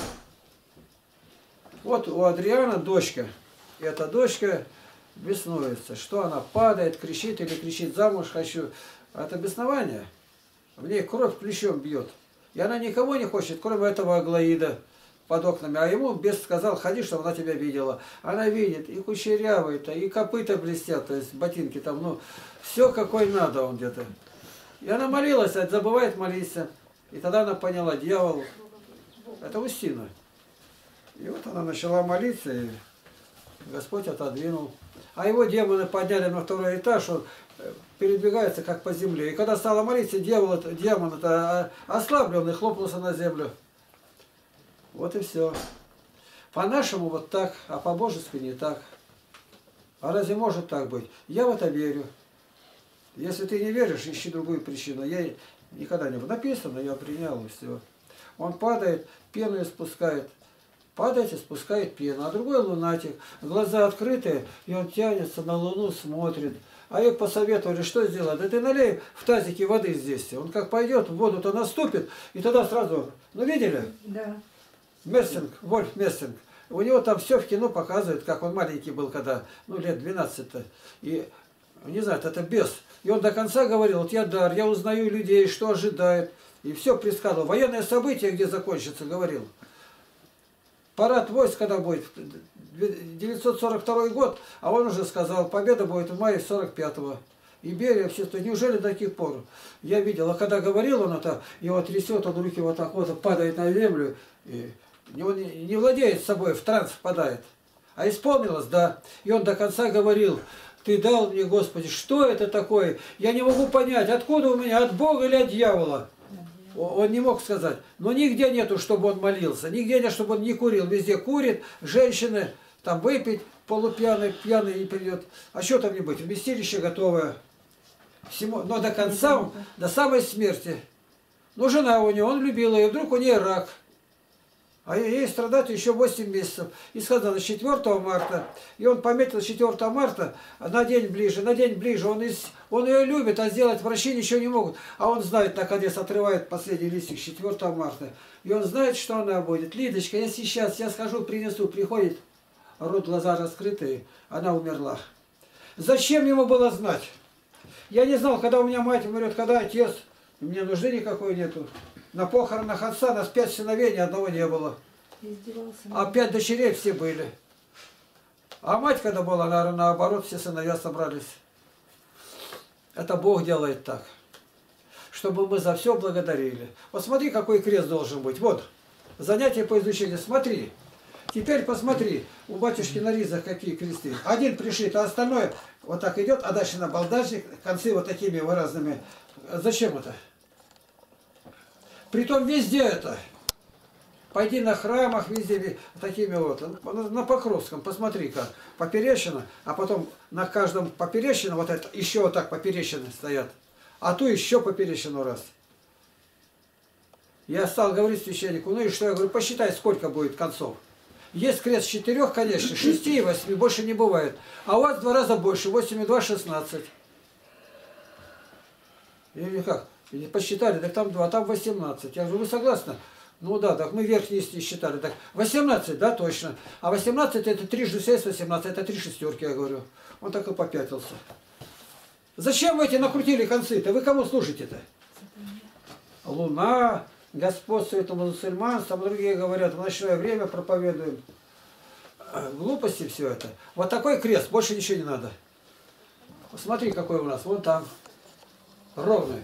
Вот у Адриана дочка. И эта дочка беснуется. Что она падает, кричит или кричит замуж хочу. Это беснование. В ней кровь ключом бьет. И она никого не хочет, кроме этого Аглаида под окнами. А ему бес сказал, ходи, чтобы она тебя видела. Она видит, и кучерявые-то, и копыта блестят, то есть ботинки там, ну, все какой надо он где-то. И она молилась, а забывает молиться. И тогда она поняла, дьявол, это Устина. И вот она начала молиться, и Господь отодвинул. А его демоны подняли на второй этаж, он передвигается как по земле. И когда стала молиться, демон это ослабленный, хлопнулся на землю. Вот и все. По-нашему вот так, а по-божески не так. А разве может так быть? Я в это верю. Если ты не веришь, ищи другую причину. Я никогда не был. Написано, я принял и все. Он падает, пену испускает. Падает и спускает пену. А другой лунатик, глаза открытые, и он тянется на луну, смотрит. А их посоветовали, что сделать? Да ты налей в тазике воды здесь. Он как пойдет, в воду-то наступит, и тогда сразу... Ну, видели? Да. Мессинг, Вольф Мессинг. У него там все в кино показывает, как он маленький был, когда, ну, лет 12-то. И, не знаю, это бес. И он до конца говорил, вот я дар, я узнаю людей, что ожидает. И все предсказывал. Военное событие, где закончится, говорил. Парад войск, когда будет, 942 год, а он уже сказал, победа будет в мае 45-го. И Берия, все, то неужели до таких пор? Я видел, а когда говорил он это, его трясет, он руки вот так вот падает на землю, и он не владеет собой, в транс впадает. А исполнилось, да. И он до конца говорил, ты дал мне, Господи, что это такое? Я не могу понять, откуда у меня, от Бога или от дьявола? Он не мог сказать. Но нигде нету, чтобы он молился. Нигде нет, чтобы он не курил. Везде курит. Женщины там выпить, полупьяный, пьяный не придет. А что там не быть? Вместилище готовое. Всему, но до конца, до самой смерти. Но жена у него, он любил ее. Вдруг у нее рак. А ей страдать еще 8 месяцев. И сказано, 4 марта. И он пометил 4 марта, на день ближе. Он ее любит, а сделать врачи ничего не могут. А он знает, наконец, отрывает последний листик 4 марта. И он знает, что она будет. Лидочка, если сейчас я схожу, принесу, приходит, рот, глаза раскрытые, она умерла. Зачем ему было знать? Я не знал, когда у меня мать умрет, когда отец. Мне нужды никакой нету. На похоронах отца нас 5 сыновей, ни одного не было. А 5 дочерей все были. А мать, когда была, наверное, наоборот, все сыновья собрались. Это Бог делает так. Чтобы мы за все благодарили. Вот смотри, какой крест должен быть. Вот, занятие по изучению. Смотри. Теперь посмотри, у батюшки на ризах какие кресты. Один пришит, а остальное вот так идет, а дальше на балдажник, концы вот такими разными. Зачем это? Притом везде это. Пойди на храмах, везде такими вот. На Покровском, посмотри как. Поперечина, а потом на каждом поперечина, вот это, еще вот так поперечины стоят. А ту еще поперечину раз. Я стал говорить священнику, ну и что? Я говорю, посчитай, сколько будет концов. Есть крест 4, конечно, 6 и 8, больше не бывает. А у вас в 2 раза больше, 8 и 2, 16. Или как? Или посчитали, так там 2, а там 18. Я говорю, вы согласны? Ну да, так мы верхние считали. Так 18, да, точно. А 18 это 3 же 6, 18, это 3 шестерки, я говорю. Он так и попятился. Зачем вы эти накрутили концы-то? Вы кому служите-то? Луна, господствует у мусульман, там другие говорят, в ночное время проповедуем. Глупости все это. Вот такой крест, больше ничего не надо. Смотри, какой у нас, вон там. Ровный.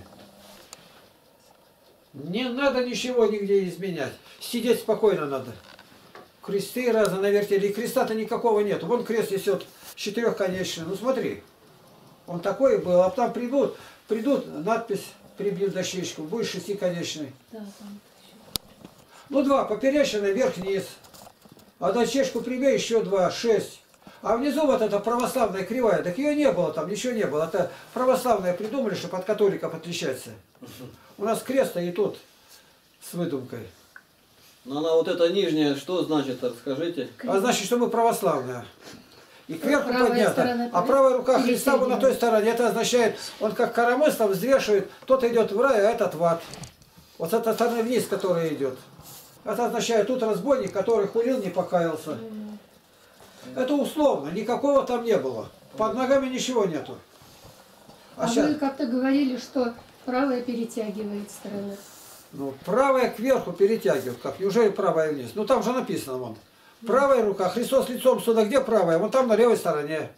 Не надо ничего нигде изменять. Сидеть спокойно надо. Кресты разно навертели. И креста-то никакого нет. Вон крест несет 4-конечный. Ну смотри. Он такой был. А там придут, надпись прибьют дощечку. Будет 6-конечный. Да, там. Ну 2, поперечный, вверх-вниз. А дощечку прибей, еще 2, 6. А внизу вот эта православная кривая, так ее не было там, ничего не было. Это православные придумали, чтобы от католиков отличаться. У нас крест и тут с выдумкой. Ну она вот эта нижняя, что значит, расскажите? А значит, что мы православные. И кверху Правая поднято. сторона А правая рука или Христа вон на той стороне. Это означает, он как коромыс там взвешивает, тот идет в рай, а этот в ад. Вот с этой стороны вниз, который идет. Это означает, тут разбойник, который хулил, не покаялся. Это условно, никакого там не было. Под ногами ничего нету. А вы как-то говорили, что правая перетягивает сторона. Ну, правая кверху перетягивает. Как? Неужели правая вниз? Ну там же написано вон. Правая рука, Христос лицом сюда, где правая? Вон там на левой стороне.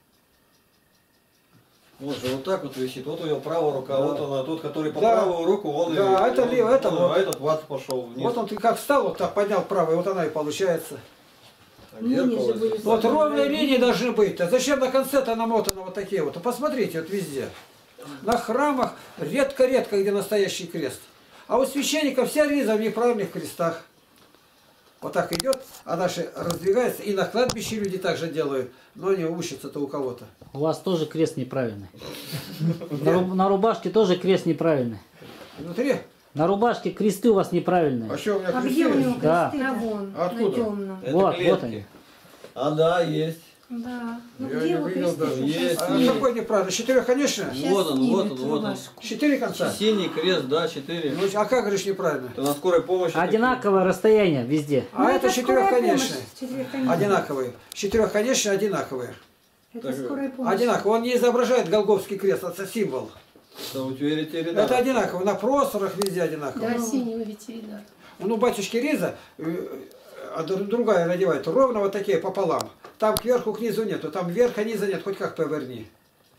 Вот же вот так вот висит. Вот у него правая рука, Да. вот она, тот, который по Да. правую руку, он Да, и, это он- лево, это он- вот. а этот в ад пошел вниз. Вот он как встал, вот так поднял правую, вот она и получается. А зеркало, если Вот так. ровные линии должны быть. А зачем на конце-то намотано вот такие вот? Посмотрите, вот везде. На храмах редко-редко, где настоящий крест. А у священников вся риза в неправильных крестах. Вот так идет, а дальше раздвигается. И на кладбище люди также делают. Но они учатся-то у кого-то. У вас тоже крест неправильный. На рубашке тоже крест неправильный. Внутри? На рубашке кресты у вас неправильные. А что у меня А где у него крестились? Да. кресты? А вон, Откуда? на темном. Это Вот, клетки. вот они. А да, есть. Да. Ну Я где не вы видел кресты? даже. Есть. А какой неправильно? 4, конечно? Сейчас Вот он, вот он, снимет вот он. рубашку. 4 конца? Синий крест, да, 4. Ну, а как говоришь неправильно? Это на скорой помощи. Одинаковое расстояние везде. А Ну, это скорая четырехконечный. помощь, четырехконечный. Одинаковые. Четырехконечные одинаковые. Это Так, скорая помощь. Одинаково. Он не изображает Голгофский крест, это символ. Это у ветеринара. Это одинаково. На просторах везде одинаково. Да, синего ветеринара. Ну, у батюшки риза, а другая надевает ровно вот такие пополам. Там кверху к низу нету, там вверха низа нет, хоть как поверни.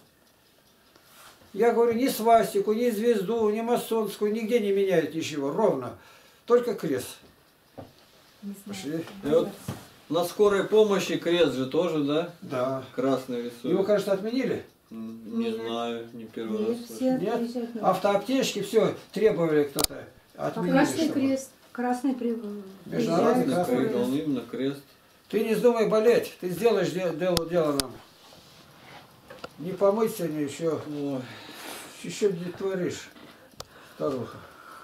Я говорю, ни свастику, ни звезду, ни масонскую, нигде не меняют ничего, ровно. Только крест. Пошли. И вот на скорой помощи крест же тоже, да? Да. Красный рисует. Его, кажется, отменили? Не знаю, не первый раз Нет, слышу. все Нет? отвечают на- Автоаптечки, все, требовали кто-то. Отменили, Красный чтобы. крест. Красный Международный приезжает, красный скорая. Он именно крест. Ты не вздумай болеть, ты сделаешь дело нам. Не помыться, не еще. Ой. Еще не творишь, старуха.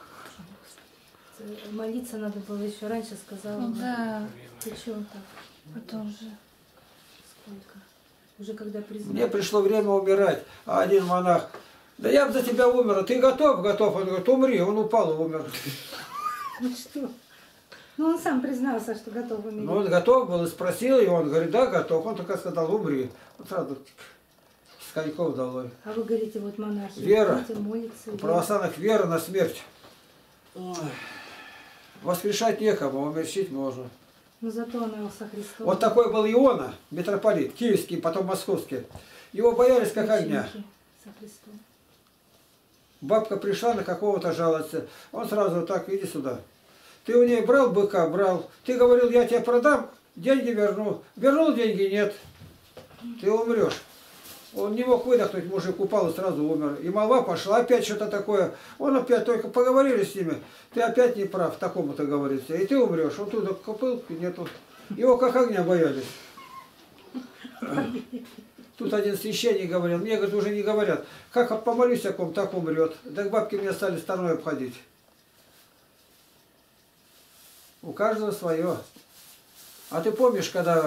Молиться надо было еще раньше, сказала. Ну да, Ты чего так? потом же. Сколько? Уже когда признал. Мне пришло время умирать, а один монах, да я бы за тебя умер, а ты готов? Готов. Он говорит, умри, он упал и умер. Ну что? Ну он сам признался, что готов умереть. Ну он готов был и спросил, и он говорит, да, готов. Он только сказал, умри. Вот сразу с коньков долой. А вы говорите, вот монахи, Вера. идите молиться. У православных вера на смерть. Ой. Воскрешать некому, умерщить можно. Но зато она со Христом. Вот такой был Иона, митрополит, киевский, потом московский. Его боялись как огня. Ученики со Христом. Бабка пришла на какого-то жаловаться. Он сразу вот так, иди сюда. Ты у ней брал быка, брал. Ты говорил, я тебе продам, деньги верну. Вернул деньги, нет. Ты умрешь. Он не мог выдохнуть, мужик упал и сразу умер. И молва пошла, опять что-то такое. Он опять, только поговорили с ними. Ты опять не прав, такому-то говорится. И ты умрешь. Он туда копыл, нету. Его как огня боялись. Тут один священник говорил, мне, говорит, уже не говорят, как помолюсь о ком, так умрет. Так бабки мне стали стороной обходить. У каждого свое. А ты помнишь, когда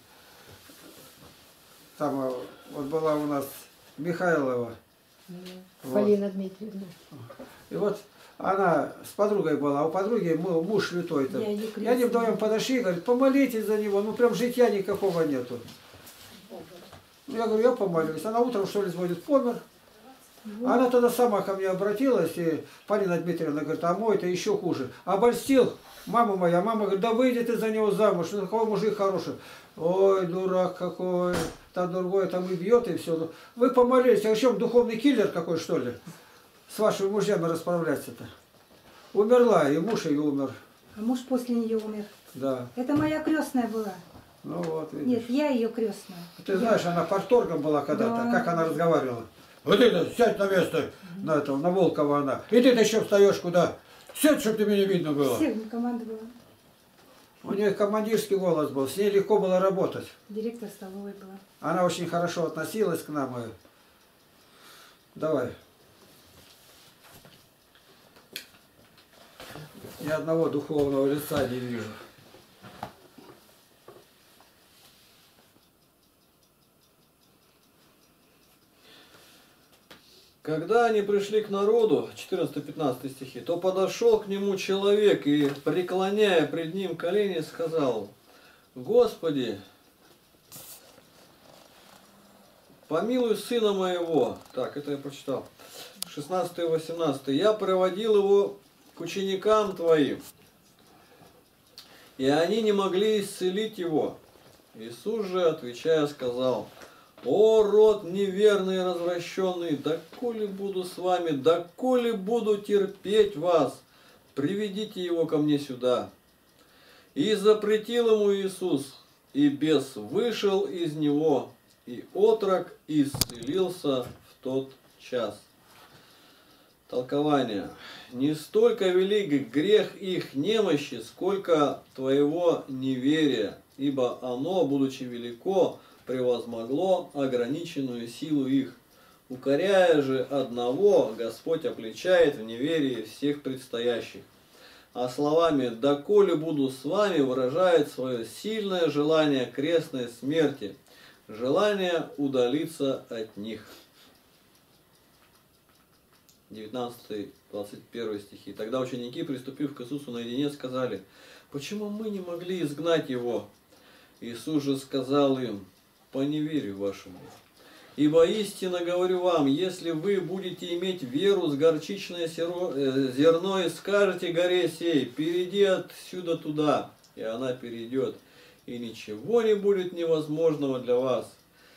там вот была у нас Михайлова? Полина Дмитриевна. И вот она с подругой была, а у подруги муж лютой-то. И они вдвоем подошли и говорят, помолитесь за него, ну прям житья никакого нету. Ну, я говорю, я помолюсь. Она утром, что ли, звонит, помер. Она тогда сама ко мне обратилась, и Полина Дмитриевна говорит, а мой-то еще хуже. Обольстил мама моя. Мама говорит, да выйди ты за него замуж, ну такой мужик хороший. Ой, дурак какой, там другой там и бьет, и все. Вы помолились, а еще духовный киллер какой, что ли? С вашими мужьями расправляться-то. Умерла, и муж ее умер. А муж после нее умер. Да. Это моя крестная была. Ну вот, видишь. Нет, я ее крестная. Ты знаешь, она парторгом была когда-то, Да. как она разговаривала. Вот это, сядь на место, на Волкова она. И ты-то еще встаешь куда? Сядь, чтобы ты меня видно было. Всем команда была. У нее командирский голос был, с ней легко было работать. Директор столовой была. Она очень хорошо относилась к нам. Давай. Ни одного духовного лица не вижу. Когда они пришли к народу, 14-15 стихи, то подошел к нему человек и, преклоняя пред ним колени, сказал: Господи, помилуй сына моего. Так, это я прочитал. 16-18. Я проводил его к ученикам твоим, и они не могли исцелить его. Иисус же, отвечая, сказал: О, род неверный и развращенный, доколе буду с вами, доколе буду терпеть вас, приведите его ко мне сюда. И запретил ему Иисус, и бес вышел из него, и отрок исцелился в тот час. Толкование. Не столько велик грех их немощи, сколько твоего неверия, ибо оно, будучи велико, превозмогло ограниченную силу их. Укоряя же одного, Господь обличает в неверии всех предстоящих. А словами «доколе буду с вами» выражает свое сильное желание крестной смерти, желание удалиться от них. 19-21 стихи. Тогда ученики, приступив к Иисусу наедине, сказали: «Почему мы не могли изгнать его?» Иисус же сказал им: «По неверию вашему. Ибо истинно говорю вам, если вы будете иметь веру с горчичное зерно и скажете горе сей: перейди отсюда туда, и она перейдет, и ничего не будет невозможного для вас.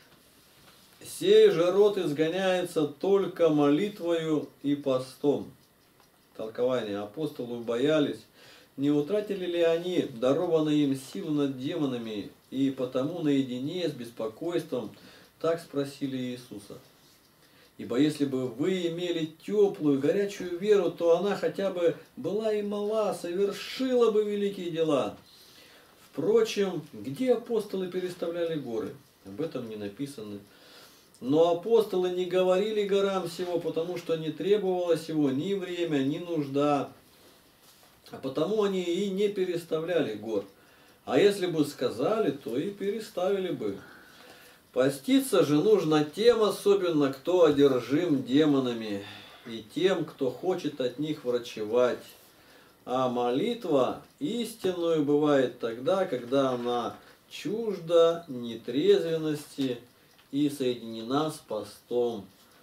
Сей же род изгоняется только молитвою и постом». Толкование. Апостолы боялись, не утратили ли они дарованную им силу над демонами, и потому наедине с беспокойством так спросили Иисуса. Ибо если бы вы имели теплую, горячую веру, то она хотя бы была и мала, совершила бы великие дела. Впрочем, где апостолы переставляли горы? Об этом не написано. Но апостолы не говорили горам сего, потому что не требовалось его ни время, ни нужда. А потому они и не переставляли гор. А если бы сказали, то и переставили бы. Поститься же нужно тем особенно, кто одержим демонами, и тем, кто хочет от них врачевать. А молитва истинную бывает тогда, когда она чужда нетрезвенности и соединена с постом.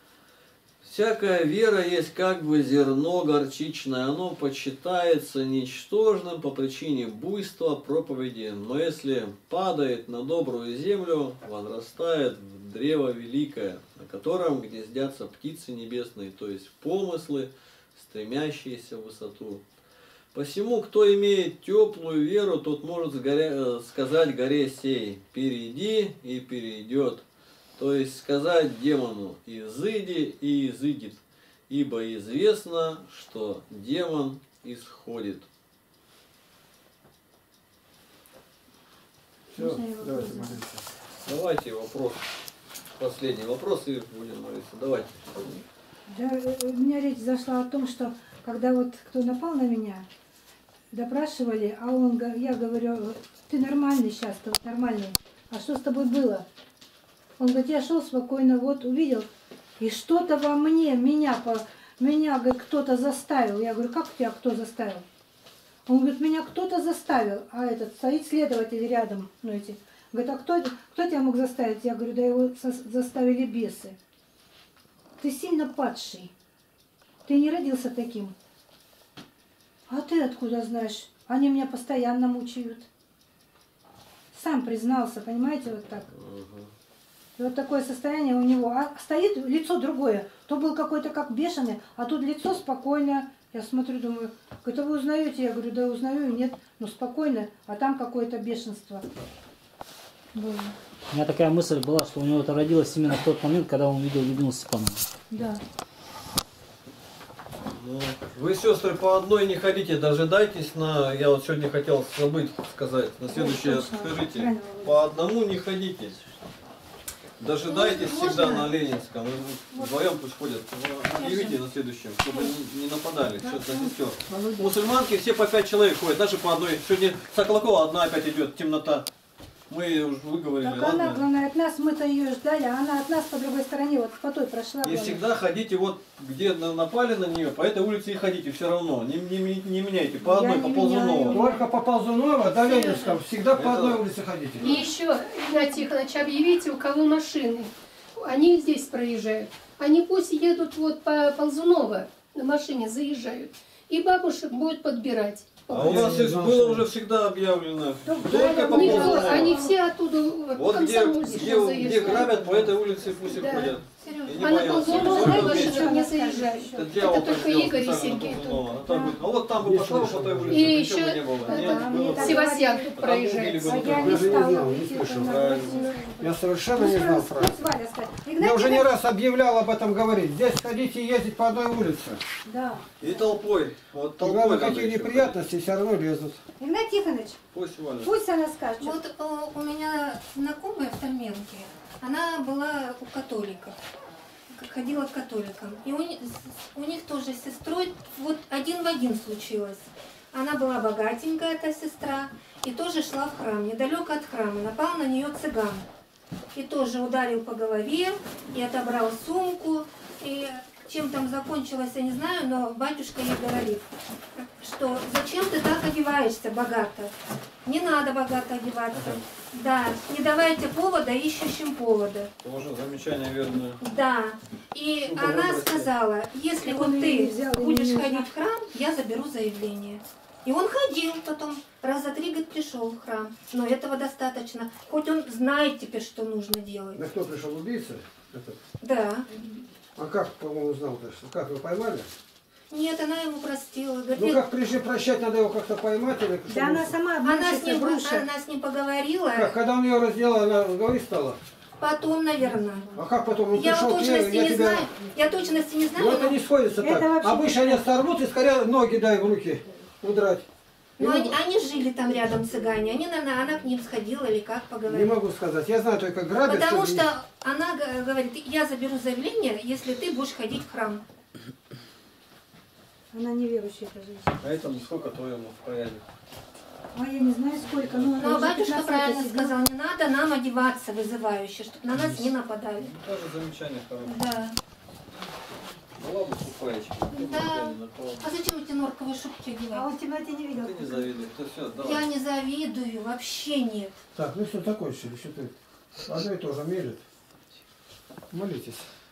Всякая вера есть как бы зерно горчичное, оно почитается ничтожным по причине буйства проповеди, но если падает на добрую землю, возрастает в древо великое, на котором гнездятся птицы небесные, то есть помыслы, стремящиеся в высоту. Посему, кто имеет теплую веру, тот может сказать горе сей: перейди, и перейдет. То есть сказать демону: изыди, и изыдет, ибо известно, что демон исходит. Все, давайте молиться. Давайте вопрос. Последний вопрос, и будем молиться. Давайте. Да, у меня речь зашла о том, что когда вот кто напал на меня, допрашивали, а я говорю, ты нормальный сейчас, ты нормальный. А что с тобой было? Он говорит, я шел спокойно, вот увидел, и что-то во мне, меня говорит, кто-то заставил. Я говорю, как тебя кто заставил? Он говорит, меня кто-то заставил. А этот стоит следователь рядом, ну эти. Говорит, а кто тебя мог заставить? Я говорю, да его заставили бесы. Ты сильно падший. Ты не родился таким. А ты откуда знаешь? Они меня постоянно мучают. Сам признался, понимаете, вот так. И вот такое состояние у него. А стоит лицо другое. То был какой-то как бешеный, а тут лицо спокойное. Я смотрю, думаю, это вы узнаете? Я говорю, да узнаю, нет, но спокойно, а там какое-то бешенство было. У меня такая мысль была, что у него это родилось именно в тот момент, когда он увидел Людмилу Степановну. Да. Ну, вы, сестры, по одной не ходите, дожидайтесь на... Я вот сегодня хотел забыть сказать. На следующее скажите. По одному не ходите. Дожидайтесь всегда на Ленинском. Вдвоем пусть ходят. Объявите на следующем, чтобы не нападали. Все на сестер. Мусульманки все по 5 человек ходят, даже по одной. Сегодня Соколакова одна опять идет, темнота. Мы уже выговорили, так ладно? она, главное, от нас, мы-то ее ждали, а она от нас по другой стороне, вот по той прошла. И всегда ходите вот, где напали на нее, по этой улице и ходите все равно. Не меняйте, по одной, по Ползунова. Только по Ползунова до Ленинского, всегда по одной улице ходите. И еще, Игнат Тихонович, объявите, у кого машины. Они здесь проезжают. Они пусть едут вот по Ползунова, на машине заезжают. И бабушек будут подбирать. А у нас их было уже всегда объявлено. Только по Никто, Ползунову. они все оттуда, Вот где грабят, по этой улице пусть и Да. ходят. И не А на боятся. Ползунова машина не заезжают. Это дьявол Это только сделал Игорь и специально Сергей. на Ползунова. А вот там бы пошла по той улице, И ничего бы еще не было. это, Нет, было. Севастьян тут проезжает. Там убили бы Я на не той. стала уйти. Я совершенно не знал про это. Пусть Валя скажет. Я уже не раз объявлял об этом говорить. Здесь ходите и ездить по одной улице. Да. И толпой. Вот И толпой. главное, надо какие еще неприятности все равно лезут. Игнат Тихонович, Пусть Валя. пусть она скажет. Вот у меня знакомая в Тольменке, она была у католиков, ходила к католикам. И у них тоже с сестрой вот один в один случилось. Она была богатенькая, эта сестра, и тоже шла в храм, недалеко от храма. Напал на нее цыган. И тоже ударил по голове, и отобрал сумку. И чем там закончилось, я не знаю, но батюшка ей говорит, что зачем ты так одеваешься богато? Не надо богато одеваться. Да, не давайте повода ищущим повода. Тоже замечание верное. Да. И Ну, она добрости. сказала, если Так вот он ты её не взял, и будешь не нужно. ходить в храм, я заберу заявление. И он ходил потом, раза 3, говорит, пришел в храм. Но этого достаточно. Хоть он знает теперь, что нужно делать. Да кто пришел, убийца? Этот? Да. А как, по-моему, узнал-то? Что? Как, вы поймали? Нет, она ему простила. Говорит, Ну как, прежде прощать, надо его как-то поймать или чтобы- Да она сама она обманщица, груша. с ним поговорила, Как, когда он ее раздела, она говорить стала? потом, наверное. А как потом он Я пришел вот к ней, точности я не тебя... знаю. Я точности не знаю. Ну это но- не сходится Это так. вообще Обычно они сорвут и скорее ноги дай в руки удрать. Но Не они жили там рядом, цыгане. Они, наверное, она к ним сходила или как Не поговорила. могу сказать. Я знаю только грабят. Потому всё. что она говорит, я заберу заявление, если ты будешь ходить в храм. Она неверующая, эта женщина. А это сколько твоему в прояде? А я не знаю сколько, но она Но уже батюшка 15 правильно лет сказал, не надо нам одеваться вызывающе, чтобы на нас не нападали. Тоже замечание хорошее. Да. Была бы сухаечка. Да. А зачем эти норковые шубки А одевать? он тебя не видел. Ты не завидуй. Ты все, давай. Я не завидую, вообще нет. Так, ну что такое, что ты одно и то же мелет. Молитесь.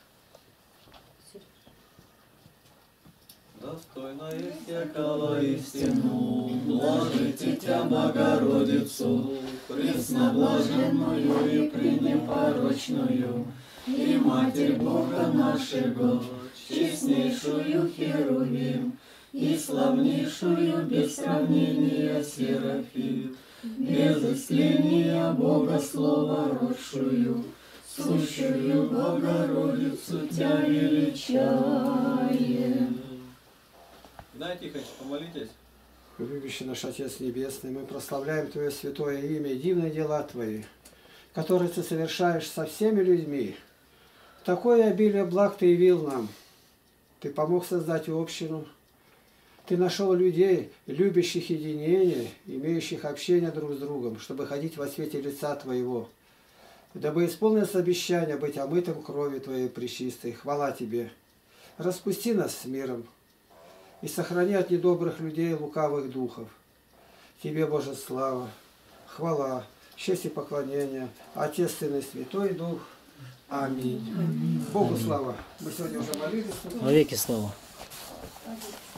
Достойная всякого истину, блажите Тя Богородицу, пресноблаженную и пренепорочную, и Матерь Бога нашего, честнейшую Херувим, и славнейшую без сравнения Серафим, без истления Бога Слова родшую, сущую Богородицу Тя величаем. Игнатий Тихонович, помолитесь. Любящий наш Отец Небесный, мы прославляем Твое святое имя и дивные дела Твои, которые Ты совершаешь со всеми людьми. Такое обилие благ Ты явил нам. Ты помог создать общину. Ты нашел людей, любящих единение, имеющих общение друг с другом, чтобы ходить во свете лица Твоего. Дабы исполнилось обещание быть омытым кровью Твоей пречистой. Хвала Тебе. Распусти нас с миром и сохрани от недобрых людей лукавых духов. Тебе, Боже, слава, хвала, честь и поклонение, Отец, Сын и Святой Дух. Аминь. Богу слава. Мы сегодня уже молились. Во веки слава.